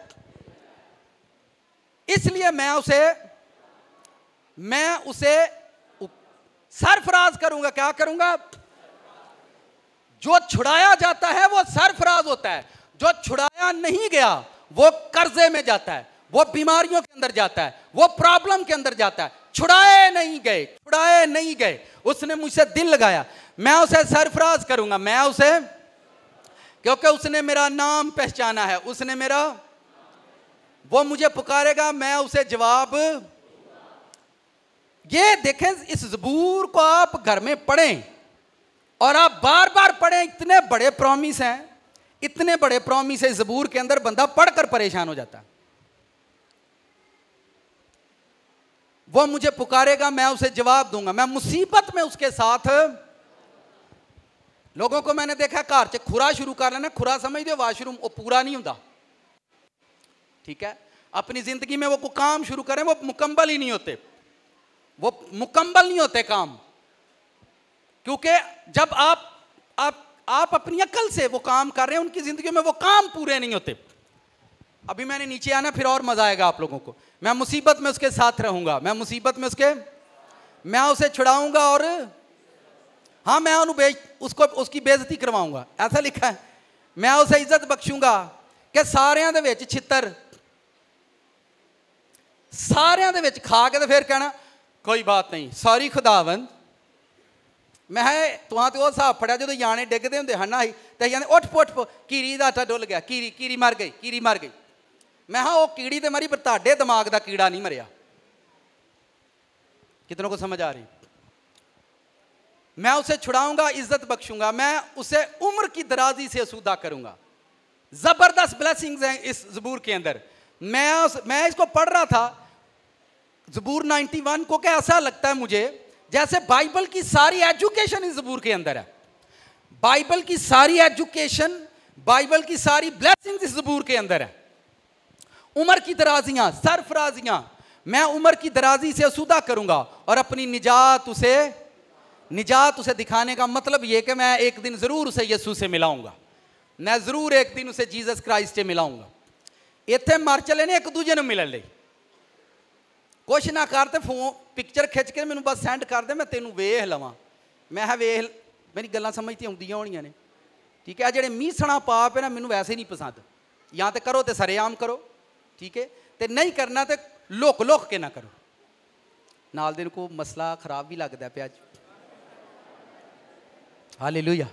A: इसलिए मैं उसे सरफराज करूंगा। क्या करूंगा? जो छुड़ाया जाता है वो सरफराज होता है, जो छुड़ाया नहीं गया वो कर्जे में जाता है, वो बीमारियों के अंदर जाता है, वो प्रॉब्लम के अंदर जाता है। छुड़ाए नहीं गए। उसने मुझसे दिल लगाया, मैं उसे सरफराज करूंगा, मैं उसे, क्योंकि उसने मेरा नाम पहचाना है, उसने मेरा, वो मुझे पुकारेगा, मैं उसे जवाब। ये देखें, इस ज़बूर को आप घर में पढ़ें और आप बार बार पढ़ें। इतने बड़े प्रॉमिस हैं, इतने बड़े प्रॉमिस है ज़बूर के अंदर, बंदा पढ़कर परेशान हो जाता है। वो मुझे पुकारेगा, मैं उसे जवाब दूंगा, मैं मुसीबत में उसके साथ। लोगों को मैंने देखा घर च खुरा शुरू कर लेना, खुरा समझ दो वाशरूम, वो पूरा नहीं होता, ठीक है। अपनी जिंदगी में वो कोई काम शुरू करें वो मुकम्मल ही नहीं होते, वो मुकम्मल नहीं होते काम, क्योंकि जब आप अपनी अकल से वो काम कर रहे हैं, उनकी जिंदगी में वो काम पूरे नहीं होते। अभी मैंने नीचे आना, फिर और मजा आएगा आप लोगों को। मैं मुसीबत में उसके साथ रहूंगा, मैं मुसीबत में मैं उसे छुड़ाऊंगा, और हाँ मैं उसकी बेइज्जती करवाऊंगा, ऐसा लिखा है। मैं उसे इज्जत बख्शूंगा कि सारियां दे विच छित्तर, सारियां दे विच खा के, तो फिर कहना कोई बात नहीं, सॉरी खुदावंद। मैं तुहां ते वो हिसाब फड़िया जो याने डिगदे हुंदे हन ना, ते जाने उठ पुठ कीड़ी दा आटा डुल गया, कीड़ी मर गई। मैं हाँ वो कीड़ी ते मरी, पर तुहाडे दिमाग दा कीड़ा नहीं मरिया। कितनों को समझ आ रही? मैं उसे छुड़ाऊंगा, इज्जत बख्शूंगा, मैं उसे उम्र की दराजी से असूदा करूंगा। जबरदस्त ब्लेसिंग्स हैं इस ज़बूर के अंदर। मैं इसको पढ़ रहा था, ज़बूर 91 को, क्या ऐसा लगता है मुझे जैसे बाइबल की सारी एजुकेशन इस ज़बूर के अंदर है। बाइबल की सारी एजुकेशन, बाइबल की सारी ब्लेसिंग्स इस ज़बूर के अंदर है। उम्र की दराजियां, सरफराजियां, मैं उम्र की दराजी से असूदा करूंगा और अपनी निजात उसे दिखाने का मतलब यह कि मैं एक दिन जरूर उसे यीशु से मिलाऊंगा, मैं जरूर एक दिन उसे जीसस क्राइस्ट से मिलाऊंगा। इत्थे मर चले ने एक दूजे ने मिलने लई, कुछ ना करते फोन पिक्चर खिंच के मैनू बस सेंड कर दे, मैं तेनू वेख लवां। मैं वेख, मेरी गल्लां समझ ते आउंदियां होणियां ने, ठीक है। जेडे मीसणा पाप है ना, मैनू वैसे नहीं पसंद। या तो करो तो सरेआम करो, ठीक है, तो नहीं करना तो लुक के ना करो। नाल दिन को मसला खराब भी लगता पिया, हालेलुया।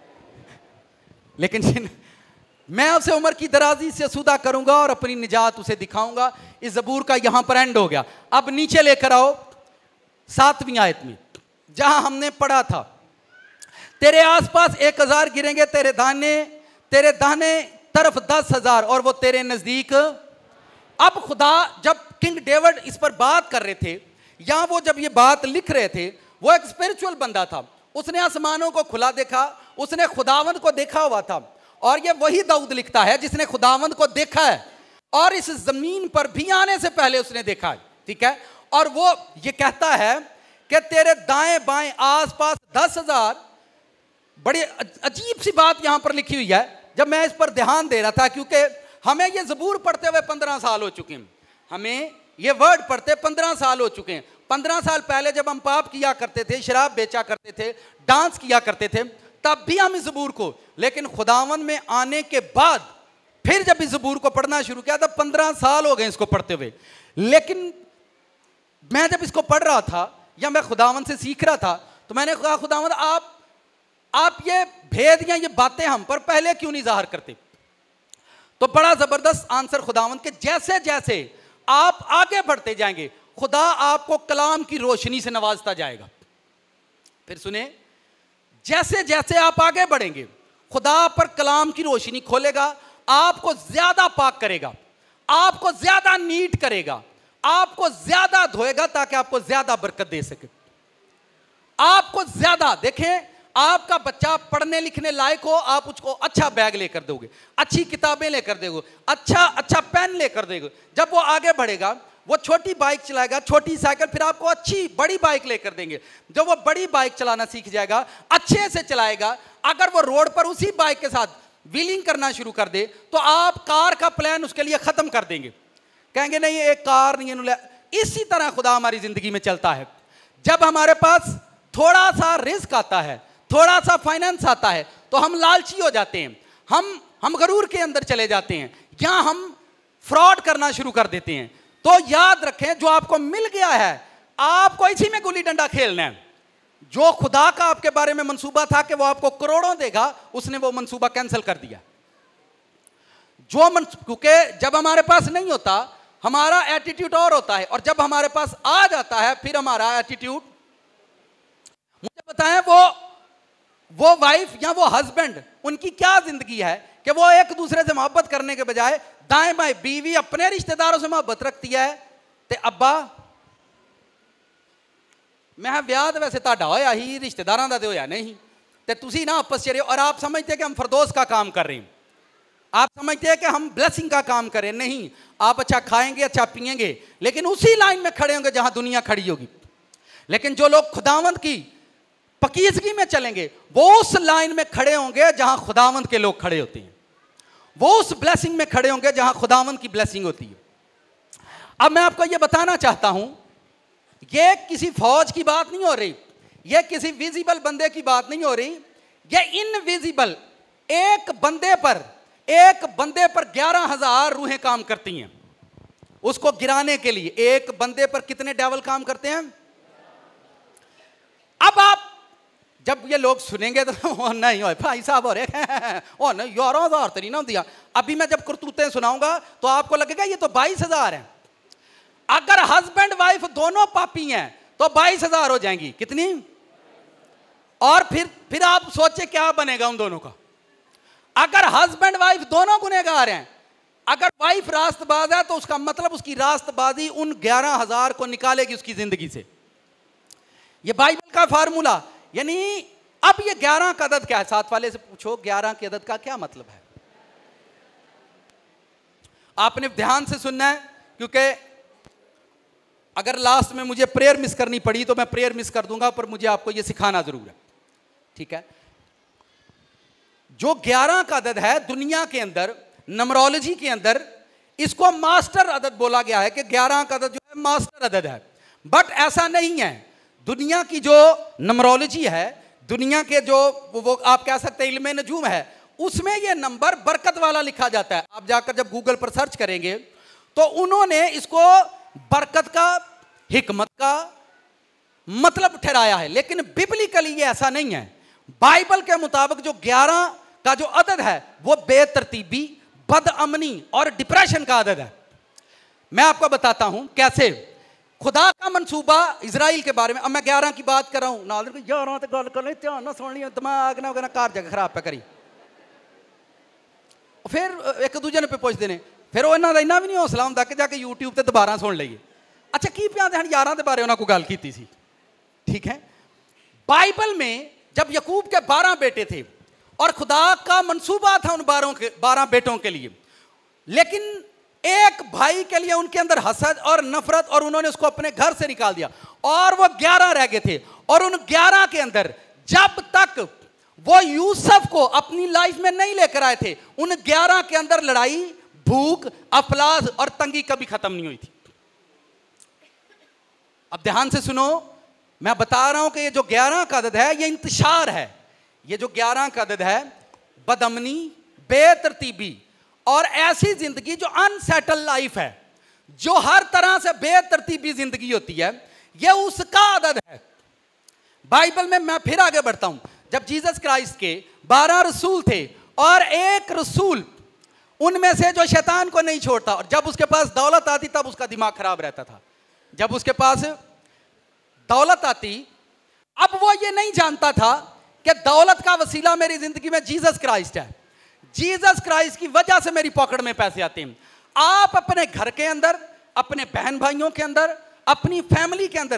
A: लेकिन मैं उसे उम्र की दराजी से असूदा करूंगा और अपनी निजात उसे दिखाऊंगा। इस ज़बूर का यहां पर एंड हो गया। अब नीचे लेकर आओ 7वीं आयत में, जहां हमने पढ़ा था, तेरे आसपास 1000 गिरेंगे, तेरे दाहिने तरफ 10,000 और वो तेरे नजदीक। अब खुदा जब किंग डेविड इस पर बात कर रहे थे, या वो जब ये बात लिख रहे थे, वो एक स्पिरिचुअल बंदा था, उसने आसमानों को खुला देखा, उसने खुदावंद को देखा हुआ था। और ये वही दाऊद लिखता है जिसने खुदावंद को देखा है और इस जमीन पर भी आने से पहले उसने देखा है, ठीक है। और वो ये कहता है कि तेरे दाएं बाएं आसपास 10,000। बड़ी अजीब सी बात यहां पर लिखी हुई है। जब मैं इस पर ध्यान दे रहा था, क्योंकि हमें ये ज़बूर पढ़ते हुए 15 साल हो चुके हैं, हमें ये वर्ड पढ़ते 15 साल हो चुके हैं। 15 साल पहले जब हम पाप किया करते थे, शराब बेचा करते थे, डांस किया करते थे, तब भी हम इस ज़बूर को, लेकिन खुदावंद में आने के बाद फिर जब इस ज़बूर को पढ़ना शुरू किया, तब 15 साल हो गए इसको पढ़ते हुए। लेकिन मैं जब इसको पढ़ रहा था या मैं खुदावंद से सीख रहा था, तो मैंने कहा खुदावंद आप ये भेद या ये बातें हम पर पहले क्यों नहीं जाहिर करते? तो बड़ा जबरदस्त आंसर खुदावंद के, जैसे जैसे आप आगे बढ़ते जाएंगे खुदा आपको कलाम की रोशनी से नवाजता जाएगा। फिर सुने, जैसे जैसे आप आगे बढ़ेंगे खुदा पर कलाम की रोशनी खोलेगा, आपको ज्यादा पाक करेगा, आपको ज्यादा नीट करेगा, आपको ज्यादा धोएगा ताकि आपको ज्यादा बरकत दे सके। आपको ज्यादा, देखें, आपका बच्चा पढ़ने लिखने लायक हो, आप उसको अच्छा बैग लेकर दोगे, अच्छी किताबें लेकर दोगे, अच्छा पेन लेकर दोगे। जब वो आगे बढ़ेगा, वो छोटी बाइक चलाएगा, छोटी साइकिल, फिर आपको अच्छी बड़ी बाइक लेकर देंगे। जब वो बड़ी बाइक चलाना सीख जाएगा, अच्छे से चलाएगा, अगर वो रोड पर उसी बाइक के साथ व्हीलिंग करना शुरू कर दे तो आप कार का प्लान उसके लिए खत्म कर देंगे, कहेंगे नहीं एक कार नहीं है। इसी तरह खुदा हमारी जिंदगी में चलता है। जब हमारे पास थोड़ा सा रिस्क आता है, थोड़ा सा फाइनेंस आता है, तो हम लालची हो जाते हैं, हम गरूर के अंदर चले जाते हैं, या हम फ्रॉड करना शुरू कर देते हैं। तो याद रखें, जो आपको मिल गया है, आपको इसी में गुल्ली डंडा खेलना है। जो खुदा का आपके बारे में मंसूबा था कि वो आपको करोड़ों देगा, उसने वो मंसूबा कैंसिल कर दिया। क्योंकि जब हमारे पास नहीं होता हमारा एटीट्यूड और होता है, और जब हमारे पास आ जाता है फिर हमारा एटीट्यूड। मुझे बताएं, वो वाइफ या वो हस्बैंड, उनकी क्या जिंदगी है कि वो एक दूसरे से मोहब्बत करने के बजाय दाएं बाएं, बीवी अपने रिश्तेदारों से मोहब्बत रखती है ते अब्बा मैं ब्याह तो वैसे ਤੁਹਾਡਾ होया ही, रिश्तेदारों का तो होया नहीं, ते तुसी ना आपस चले, और आप समझते हैं कि हम फरदोस का काम कर रहे हैं, आप समझते हैं कि हम ब्लेसिंग का काम करें। नहीं, आप अच्छा खाएंगे, अच्छा पिएंगे, लेकिन उसी लाइन में खड़े होंगे जहां दुनिया खड़ी होगी। लेकिन जो लोग खुदावंद की पकीजगी में चलेंगे, वो उस लाइन में खड़े होंगे जहां खुदावंद के लोग खड़े होते हैं, वो उस ब्लेसिंग में खड़े होंगे जहां खुदावंद की ब्लेसिंग होती है। अब मैं आपको यह बताना चाहता हूं, ये किसी फौज की बात नहीं हो रही, ये किसी विजिबल बंदे की बात नहीं हो रही, ये इनविजिबल एक बंदे पर 11,000 रूहें काम करती हैं उसको गिराने के लिए। एक बंदे पर कितने डेविल काम करते हैं? अब आप जब ये लोग सुनेंगे तो नहीं हो भाई साहब, और ओ नहीं 11,000 तो नहीं ना दिया। अभी मैं जब करतूतें सुनाऊंगा तो आपको लगेगा ये तो 22,000 है। अगर हस्बैंड वाइफ दोनों पापी हैं तो 22,000 हो जाएंगी। कितनी? और फिर आप सोचे क्या बनेगा उन दोनों का। अगर हस्बैंड वाइफ दोनों गुनहगार हैं, अगर वाइफ रास्तबाज है तो उसका मतलब उसकी रास्तबाजी उन 11,000 को निकालेगी उसकी जिंदगी से। ये बाइबल का फार्मूला। यानी अब ये 11 का अदद क्या है? साथ वाले से पूछो 11 के अदद का क्या मतलब है। आपने ध्यान से सुनना है, क्योंकि अगर लास्ट में मुझे प्रेयर मिस करनी पड़ी तो मैं प्रेयर मिस कर दूंगा, पर मुझे आपको यह सिखाना जरूर है, ठीक है। जो 11 का अदद है दुनिया के अंदर, नंबरोलॉजी के अंदर इसको मास्टर अदद बोला गया है कि 11 का अदद जो है मास्टर अदद है। बट ऐसा नहीं है। दुनिया की जो नंबरोलॉजी है, दुनिया के जो वो आप कह सकते हैं इल्मे नजूम है, उसमें यह नंबर बरकत वाला लिखा जाता है। आप जाकर जब गूगल पर सर्च करेंगे तो उन्होंने इसको बरकत का, हिकमत का मतलब ठहराया है, लेकिन बिब्लिकली ये ऐसा नहीं है। बाइबल के मुताबिक जो 11 का जो अदद है वो बेतरतीबी, बदअमनी और डिप्रेशन का अदद है। मैं आपको बताता हूं कैसे खुदा का मंसूबा इजराइल के बारे में। अब मैं 11 की बात कर रहा हूं, नाल 11 तो गल कर, ध्यान ना सुन लिया, दिमाग ना होगा, कार जगह खराब पे करी। फिर एक दूजे ने पे पूछते हैं, फिर वो इन्हों का इन्ना भी नहीं हौसला होंगे कि जाके यूट्यूब से दोबारा सुन लीए। अच्छा की प्यादे हैं 11 के बारे उन्होंने को गल की थी, ठीक है। बाइबल में जब यकूब के 12 बेटे थे और खुदा का मंसूबा था उन 12 बेटों के लिए, लेकिन एक भाई के लिए उनके अंदर हसद और नफरत, और उन्होंने उसको अपने घर से निकाल दिया और वो 11 रह गए थे। और उन 11 के अंदर जब तक वो यूसुफ को अपनी लाइफ में नहीं लेकर आए थे, उन 11 के अंदर लड़ाई, भूख, अफलास और तंगी कभी खत्म नहीं हुई थी। अब ध्यान से सुनो, मैं बता रहा हूं कि ये जो 11 का अदद है ये इंतशार है। ये जो 11 का अदद है बदअमनी, बेतरतीबी और ऐसी जिंदगी जो अनसेटल लाइफ है, जो हर तरह से बेतरतीबी जिंदगी होती है, ये उसका अदद है। बाइबल में मैं फिर आगे बढ़ता हूं। जब जीसस क्राइस्ट के 12 रसूल थे और एक रसूल उनमें से जो शैतान को नहीं छोड़ता, और जब उसके पास दौलत आती तब उसका दिमाग खराब रहता था। जब उसके पास दौलत आती, अब वो ये नहीं जानता था कि दौलत का वसीला मेरी जिंदगी में जीसस क्राइस्ट है। जीसस क्राइस्ट की वजह से मेरी पॉकेट में पैसे आते हैं। आप अपने घर के अंदर, अपने बहन भाइयों के अंदर, अपनी फैमिली के अंदर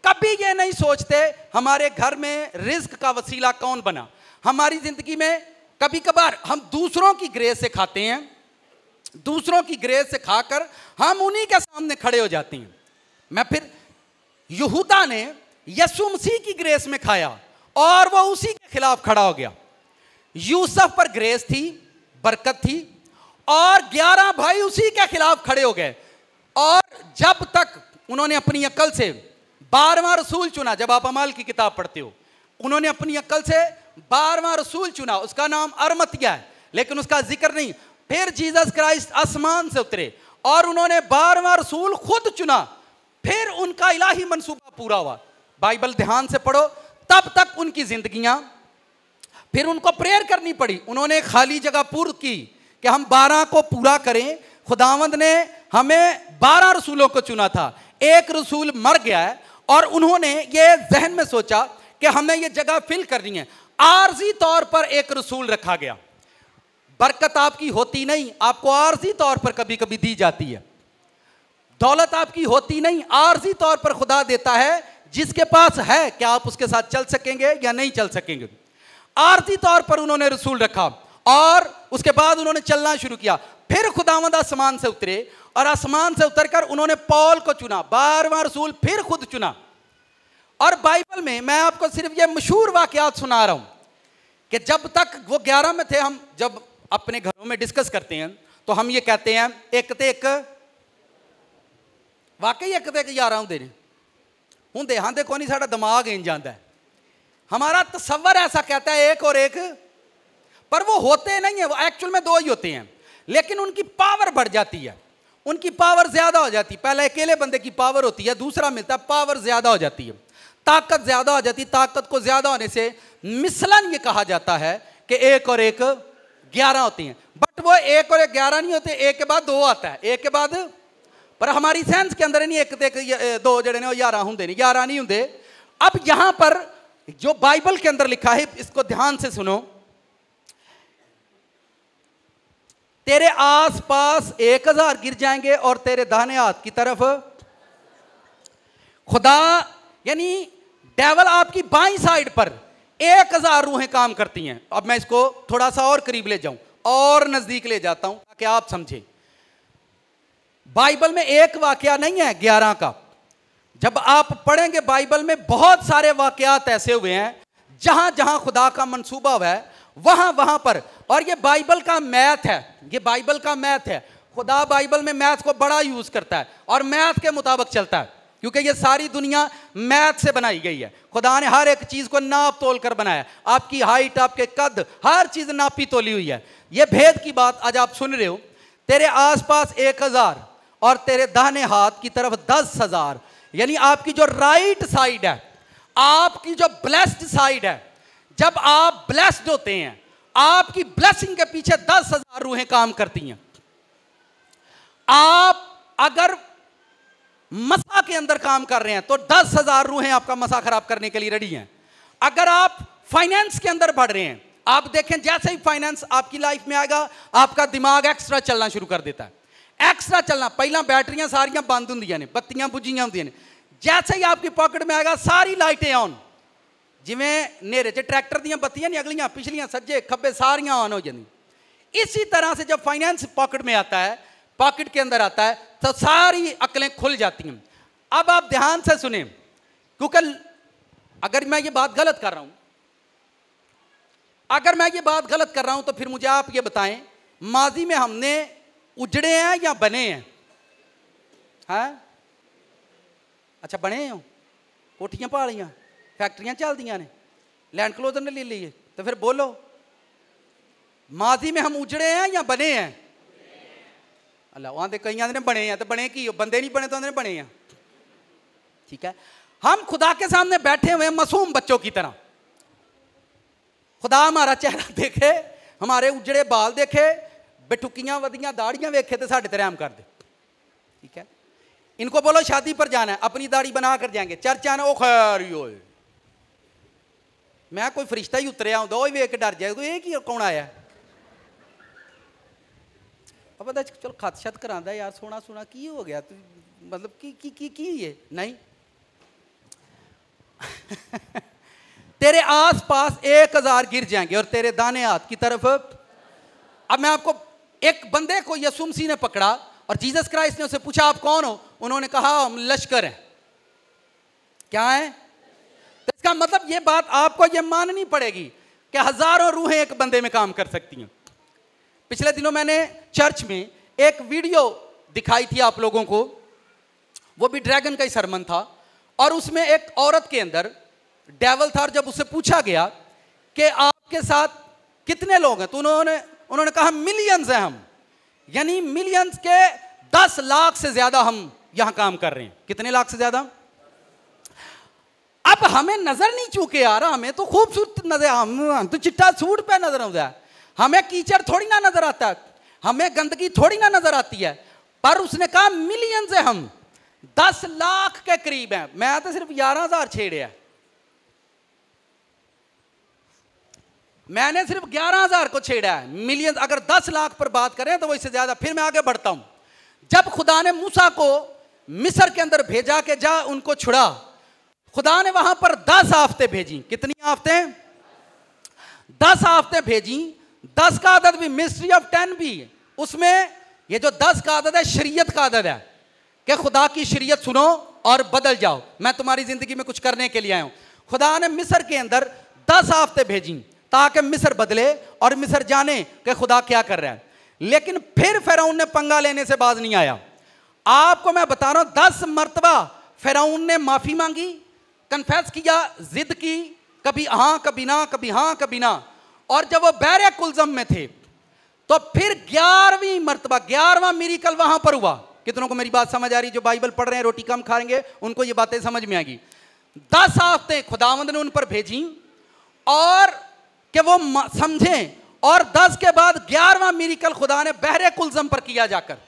A: कभी ये नहीं सोचते हमारे घर में रिस्क का वसीला कौन बना। हमारी जिंदगी में कभी कभार हम दूसरों की ग्रेस से खाते हैं, दूसरों की ग्रेस से खाकर हम उन्हीं के सामने खड़े हो जाते हैं। मैं फिर यहूदा ने यीशु मसीह की ग्रेस में खाया और वो उसी के खिलाफ खड़ा हो गया। यूसुफ पर ग्रेस थी, बरकत थी, और 11 भाई उसी के खिलाफ खड़े हो गए। और जब तक उन्होंने अपनी अक्ल से 12वां रसूल चुना, जब आप अमाल की किताब पढ़ते हो, उन्होंने अपनी अक्ल से 12वां रसूल चुना, उसका नाम अरमतिया है, लेकिन उसका जिक्र नहीं। फिर जीसस क्राइस्ट आसमान से उतरे और उन्होंने 12वां रसूल खुद चुना, फिर उनका इलाही मंसूबा पूरा हुआ। बाइबल ध्यान से पढ़ो, तब तक उनकी जिंदगियां, फिर उनको प्रेयर करनी पड़ी। उन्होंने खाली जगह पूर्ण की कि हम 12 को पूरा करें। खुदावंद ने हमें 12 रसूलों को चुना था, एक रसूल मर गया है और उन्होंने ये जहन में सोचा कि हमें ये जगह फिल करनी है। आर्जी तौर पर एक रसूल रखा गया। बरकत आपकी होती नहीं, आपको आर्जी तौर पर कभी कभी दी जाती है। दौलत आपकी होती नहीं, आर्जी तौर पर खुदा देता है। जिसके पास है, क्या आप उसके साथ चल सकेंगे या नहीं चल सकेंगे। आर्जी तौर पर उन्होंने रसूल रखा और उसके बाद उन्होंने चलना शुरू किया। फिर खुदावंद आसमान से उतरे और आसमान से उतरकर उन्होंने पौल को चुना, 12वां रसूल फिर खुद चुना। और बाइबल में मैं आपको सिर्फ ये मशहूर वाकयात सुना रहा हूं कि जब तक वो 11 में थे, हम जब अपने घरों में डिस्कस करते हैं तो हम ये कहते हैं एक ते एक, वाकई एक ते एक 11 होंगे ने, होंगे हाँ देखो नहीं, साडा दिमाग इंज जाता है, हमारा तसव्वुर ऐसा कहता है एक और एक, पर वो होते नहीं है, वो एक्चुअल में 2 ही होते हैं, लेकिन उनकी पावर बढ़ जाती है, उनकी पावर ज्यादा हो जाती है। पहले अकेले बंदे की पावर होती है, दूसरा मिलता है, पावर ज्यादा हो जाती है, ताकत ज्यादा हो जाती है। ताकत को ज्यादा होने से मिसलन ये कहा जाता है कि एक और एक 11 होती हैं, बट वो एक और एक 11 नहीं होते, एक के बाद 2 आता है, एक के बाद, पर हमारी सेंस के अंदर नहीं, एक ते एक 2 जड़े ने 11 होंगे नहीं, 11 नहीं होंगे। अब यहां पर जो बाइबल के अंदर लिखा है, इसको ध्यान से सुनो, तेरे आसपास 1000 गिर जाएंगे और तेरे दाहिने हाथ की तरफ, खुदा यानी डेवल आपकी बाईं साइड पर 1000 रूहें काम करती हैं। अब मैं इसको थोड़ा सा और करीब ले जाऊं और नजदीक ले जाता हूं ताकि आप समझें। बाइबल में एक वाकया नहीं है 11 का। जब आप पढ़ेंगे बाइबल में बहुत सारे वाकयात ऐसे हुए हैं जहां जहां खुदा का मंसूबा हुआ है, वहां वहां पर। और ये बाइबल का मैथ है, ये बाइबल का मैथ है। खुदा बाइबल में मैथ को बड़ा यूज करता है और मैथ के मुताबिक चलता है, क्योंकि ये सारी दुनिया मैथ से बनाई गई है। खुदा ने हर एक चीज को नाप तोल कर बनाया, आपकी हाइट, आपके कद, हर चीज नापी तोली हुई है। ये भेद की बात आज आप सुन रहे हो। तेरे आसपास 1000 और तेरे दाहिने हाथ की तरफ 10,000, यानी आपकी जो राइट साइड है, आपकी जो ब्लेस्ड साइड है, जब आप ब्लेस्ड होते हैं, आपकी ब्लेसिंग के पीछे 10,000 रूहें काम करती हैं। आप अगर मसा के अंदर काम कर रहे हैं तो 10,000 रूहें आपका मसा खराब करने के लिए रेडी हैं। अगर आप फाइनेंस के अंदर बढ़ रहे हैं, आप देखें जैसे ही फाइनेंस आपकी लाइफ में आएगा, आपका दिमाग एक्स्ट्रा चलना शुरू कर देता है। एक्स्ट्रा चलना, पहला बैटरियां सारियां बंद होंदियां ने, बत्तियां बुझियां होंदियां ने, जैसे ही आपकी पॉकेट में आएगा सारी लाइटें ऑन, जिवें नेरे च ट्रैक्टर दियां बत्तियां नहीं, अगलियां पिछलियां सज्जे खब्बे सारियां ऑन हो जाती। इसी तरह से जब फाइनेंस पॉकेट में आता है, पॉकेट के अंदर आता है, तो सारी अकलें खुल जाती हैं। अब आप ध्यान से सुने, क्योंकि अगर मैं ये बात गलत कर रहा हूं, अगर मैं ये बात गलत कर रहा हूं तो फिर मुझे आप ये बताएं, माजी में हमने उजड़े हैं या बने हैं? हाँ, अच्छा बने हो, कोठियां पा लियां, फैक्ट्रियां चल दियां ने, लैंड क्लोजर ने ले लिए, तो फिर बोलो माजी में हम उजड़े हैं या बने हैं? अल्लाह वहां कई आते बने हैं, तो बने की बंदे नहीं बने तो आते बने हैं। ठीक है, हम खुदा के सामने बैठे हुए मासूम बच्चों की तरह। खुदा हमारा चेहरा देखे, हमारे उजड़े बाल देखे, बेटुकियां वदियां दाड़ियां वेखे तो साढ़े ते रहम कर दे। ठीक है, इनको बोलो शादी पर जाना है, अपनी दाढ़ी बना कर जाएंगे, चर्च आना, ओ खैर हो, मैं कोई फरिश्ता ही उतरिया होंदा, वो वेख के डर जाए, ये की कौन आया? अब चलो खत शत करांदा यार, सोना सोना की हो गया, मतलब की ये नहीं। तेरे आसपास 1000 गिर जाएंगे और तेरे दाने हाथ की तरफ। अब मैं आपको, एक बंदे को यीशु मसीह ने पकड़ा और जीसस क्राइस्ट ने उसे पूछा आप कौन हो? उन्होंने कहा हम लश्कर हैं। क्या है? तो इसका मतलब ये बात आपको ये माननी पड़ेगी कि हजारों रूहें एक बंदे में काम कर सकती हैं। पिछले दिनों मैंने चर्च में एक वीडियो दिखाई थी आप लोगों को, वो भी ड्रैगन का ही सरमन था, और उसमें एक औरत के अंदर डेविल था। और जब उससे पूछा गया कि आपके साथ कितने लोग हैं, तो उन्होंने कहा मिलियंस हैं हम, यानी मिलियंस के 10 लाख से ज्यादा हम यहां काम कर रहे हैं। कितने लाख से ज्यादा? अब हमें नजर नहीं चूके यार, हमें तो खूबसूरत नजर, हम तो चिट्टा सूट पे नजर आता है, हमें कीचड़ थोड़ी ना नजर आता है, हमें गंदगी थोड़ी ना नजर आती है। पर उसने कहा मिलियंस है हम, 10 लाख के करीब हैं। मैं तो सिर्फ 11,000 छेड़े है, मैंने सिर्फ 11,000 को छेड़ा है। मिलियन अगर 10 लाख पर बात करें तो वो इससे ज्यादा। फिर मैं आगे बढ़ता हूं। जब खुदा ने मूसा को मिस्र के अंदर भेजा कि जा उनको छुड़ा, खुदा ने वहां पर 10 आफतें भेजी। कितनी आफतें? 10 आफतें भेजी। 10 का आदद भी मिस्ट्री ऑफ 10 भी, उसमें ये जो 10 का आदद है शरीयत का आदद है कि खुदा की शरीयत सुनो और बदल जाओ, मैं तुम्हारी जिंदगी में कुछ करने के लिए आया हूं। खुदा ने मिस्र के अंदर 10 आफतें भेजी ताकि मिस्र बदले और मिस्र जाने कि खुदा क्या कर रहा है। लेकिन फिर फिरौन ने पंगा लेने से बाज नहीं आया। आपको मैं बता रहा हूं 10 मर्तबा फिरौन ने माफी मांगी, कन्फेस किया, जिद की, कभी हां कभी ना, कभी हां कभी ना। और जब वो बहरे कुलजम में थे तो फिर 11वीं मर्तबा 11वां मिरेकल वहां पर हुआ। कितनों को मेरी बात समझ आ रही? जो बाइबल पढ़ रहे हैं, रोटी कम खाएंगे, उनको ये बातें समझ में आएगी। 10 आफतें खुदावंद ने उन पर भेजी और कि वो समझें, और 10 के बाद 11वां मिरेकल खुदा ने बहरे कुलजम पर किया जाकर।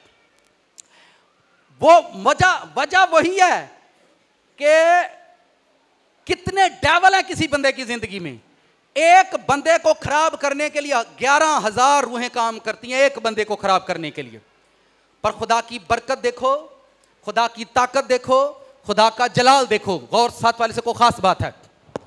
A: वो वजह वही है कि कितने डेविल है किसी बंदे की जिंदगी में। एक बंदे को खराब करने के लिए 11,000 रूहें काम करती हैं, एक बंदे को खराब करने के लिए। पर खुदा की बरकत देखो, खुदा की ताकत देखो, खुदा का जलाल देखो। गौर साथ वाले से को खास बात है,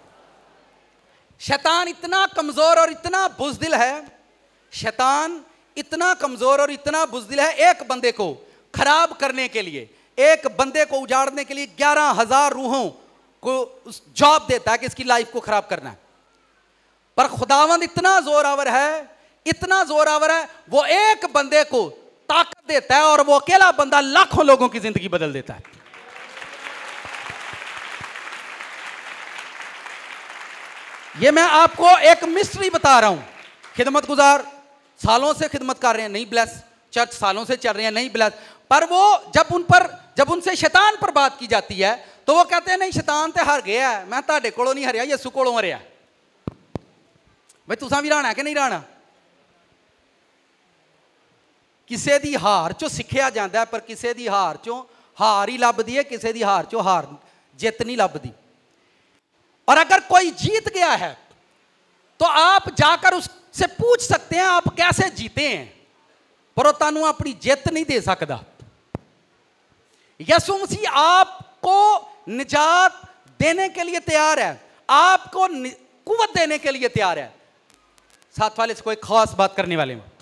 A: शैतान इतना कमजोर और इतना बुज़दिल है, शैतान इतना कमजोर और इतना बुज़दिल है, एक बंदे को खराब करने के लिए, एक बंदे को उजाड़ने के लिए 11,000 रूहों को जॉब देता है कि इसकी लाइफ को खराब करना है। पर खुदावंद इतना जोरावर है, इतना जोरावर है, वो एक बंदे को ताकत देता है और वो अकेला बंदा लाखों लोगों की जिंदगी बदल देता है। ये मैं आपको एक मिस्ट्री बता रहा हूं। खिदमत गुजार सालों से खिदमत कर रहे हैं, नहीं ब्लेस, चर्च सालों से चल रहे हैं, नहीं ब्लेस, पर वो जब उनसे शैतान पर बात की जाती है तो वो कहते हैं नहीं शैतान तो हार गया है, मैं ताड़े कोलों नहीं हरिया, यसू कोलों हरिया। भाई तुसा भी राणा कि नहीं राणा? किसी दी हार चो सिखिया जाता है, पर किसी दी हार चो हार ही लभदी है, किसी दी हार चो हार जित नहीं लभदी। और अगर कोई जीत गया है तो आप जाकर उससे पूछ सकते हैं आप कैसे जीते हैं, पर वो तानू अपनी जित नहीं दे सकता। यसू मसीह आपको निजात देने के लिए तैयार है, आपको कुव्वत देने के लिए तैयार है। साथ वाले से कोई खास बात करने वाले में,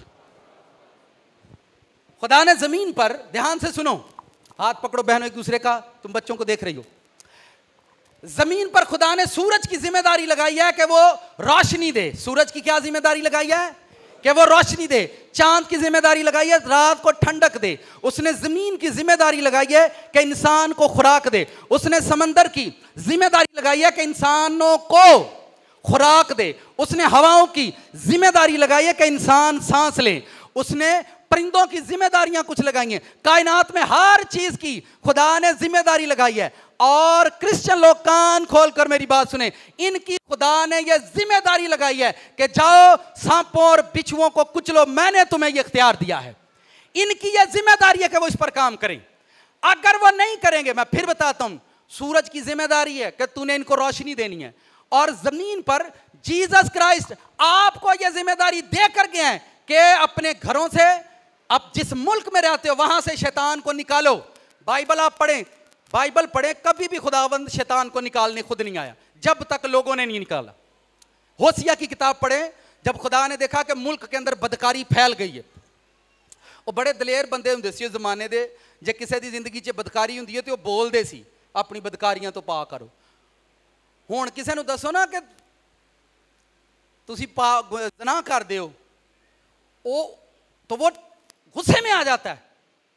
A: खुदा ने जमीन पर, ध्यान से सुनो, हाथ पकड़ो बहनों एक दूसरे का, तुम बच्चों को देख रही हो। जमीन पर खुदा ने सूरज की जिम्मेदारी लगाई है कि वो रोशनी दे। सूरज की क्या जिम्मेदारी लगाई है? कि वो रोशनी दे। चांद की जिम्मेदारी लगाई है रात को ठंडक दे। उसने जमीन की जिम्मेदारी लगाई है कि इंसान को खुराक दे। उसने समंदर की जिम्मेदारी लगाई है कि इंसानों को खुराक दे। उसने हवाओं की जिम्मेदारी लगाई है कि इंसान सांस ले। उसने परिंदों की जिम्मेदारियां कुछ लगाई हैं। कायनात में हर चीज की खुदा ने जिम्मेदारी लगाई है। और क्रिश्चियन लोग कान खोलकर मेरी बात सुने, इनकी खुदा ने यह जिम्मेदारी लगाई है कि जाओ सांपों और बिच्छुओं को कुचलो, मैंने तुम्हें यह इख्तियार दिया है। इनकी यह जिम्मेदारी है कि वो इस पर काम करें। अगर वो नहीं करेंगे, मैं फिर बताता हूं, सूरज की जिम्मेदारी है कि तूने इनको रोशनी देनी है, और जमीन पर जीसस क्राइस्ट आपको यह जिम्मेदारी देकर गए हैं कि अपने घरों से, अब जिस मुल्क में रहते हो वहां से शैतान को निकालो। बाइबल आप पढ़ें, बाइबल पढ़ें, कभी भी खुदावंद शैतान को निकालने खुद नहीं आया। जब तक लोगों ने नहीं निकाला। होसिया की किताब पढ़े, जब खुदा ने देखा कि मुल्क के अंदर बदकारी फैल गई है, वो बड़े दलेर बंदे हुंदे सी उस जमाने दे, जे किसी की जिंदगी च बदकारी हुंदी है तो वो बोलते सी अपनी बदकारियां तो पा करो। हुण किसी नूं दसो ना कि तुसी ज़ना करदे हो, तो वो गुस्से में आ जाता है।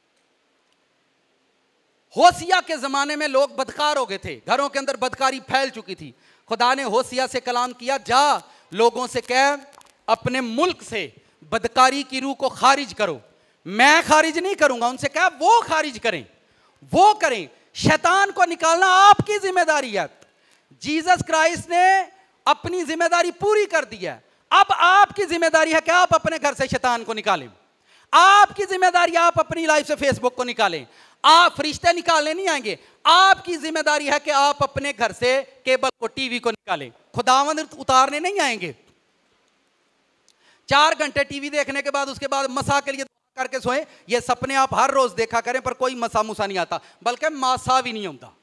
A: होसिया के ज़माने में लोग बदकार हो गए थे, घरों के अंदर बदकारी फैल चुकी थी। खुदा ने होसिया से कलाम किया, जा लोगों से कह अपने मुल्क से बदकारी की रूह को खारिज करो। मैं खारिज नहीं करूंगा, उनसे कह वो खारिज करें, वो करें। शैतान को निकालना आपकी जिम्मेदारी है। जीसस क्राइस्ट ने अपनी जिम्मेदारी पूरी कर दी है। अब आपकी जिम्मेदारी है कि आप अपने घर से शैतान को निकालें। आपकी जिम्मेदारी, आप अपनी लाइफ से फेसबुक को निकालें। आप फरिश्ते निकालने नहीं आएंगे, आपकी जिम्मेदारी है कि आप अपने घर से केबल को, टीवी को निकालें। खुदावंद उतारने नहीं आएंगे। 4 घंटे टीवी देखने के बाद उसके बाद मसा के लिए दुआ करके सोएं। ये सपने आप हर रोज देखा करें, पर कोई मसा मुसा नहीं आता, बल्कि मासा भी नहीं आता।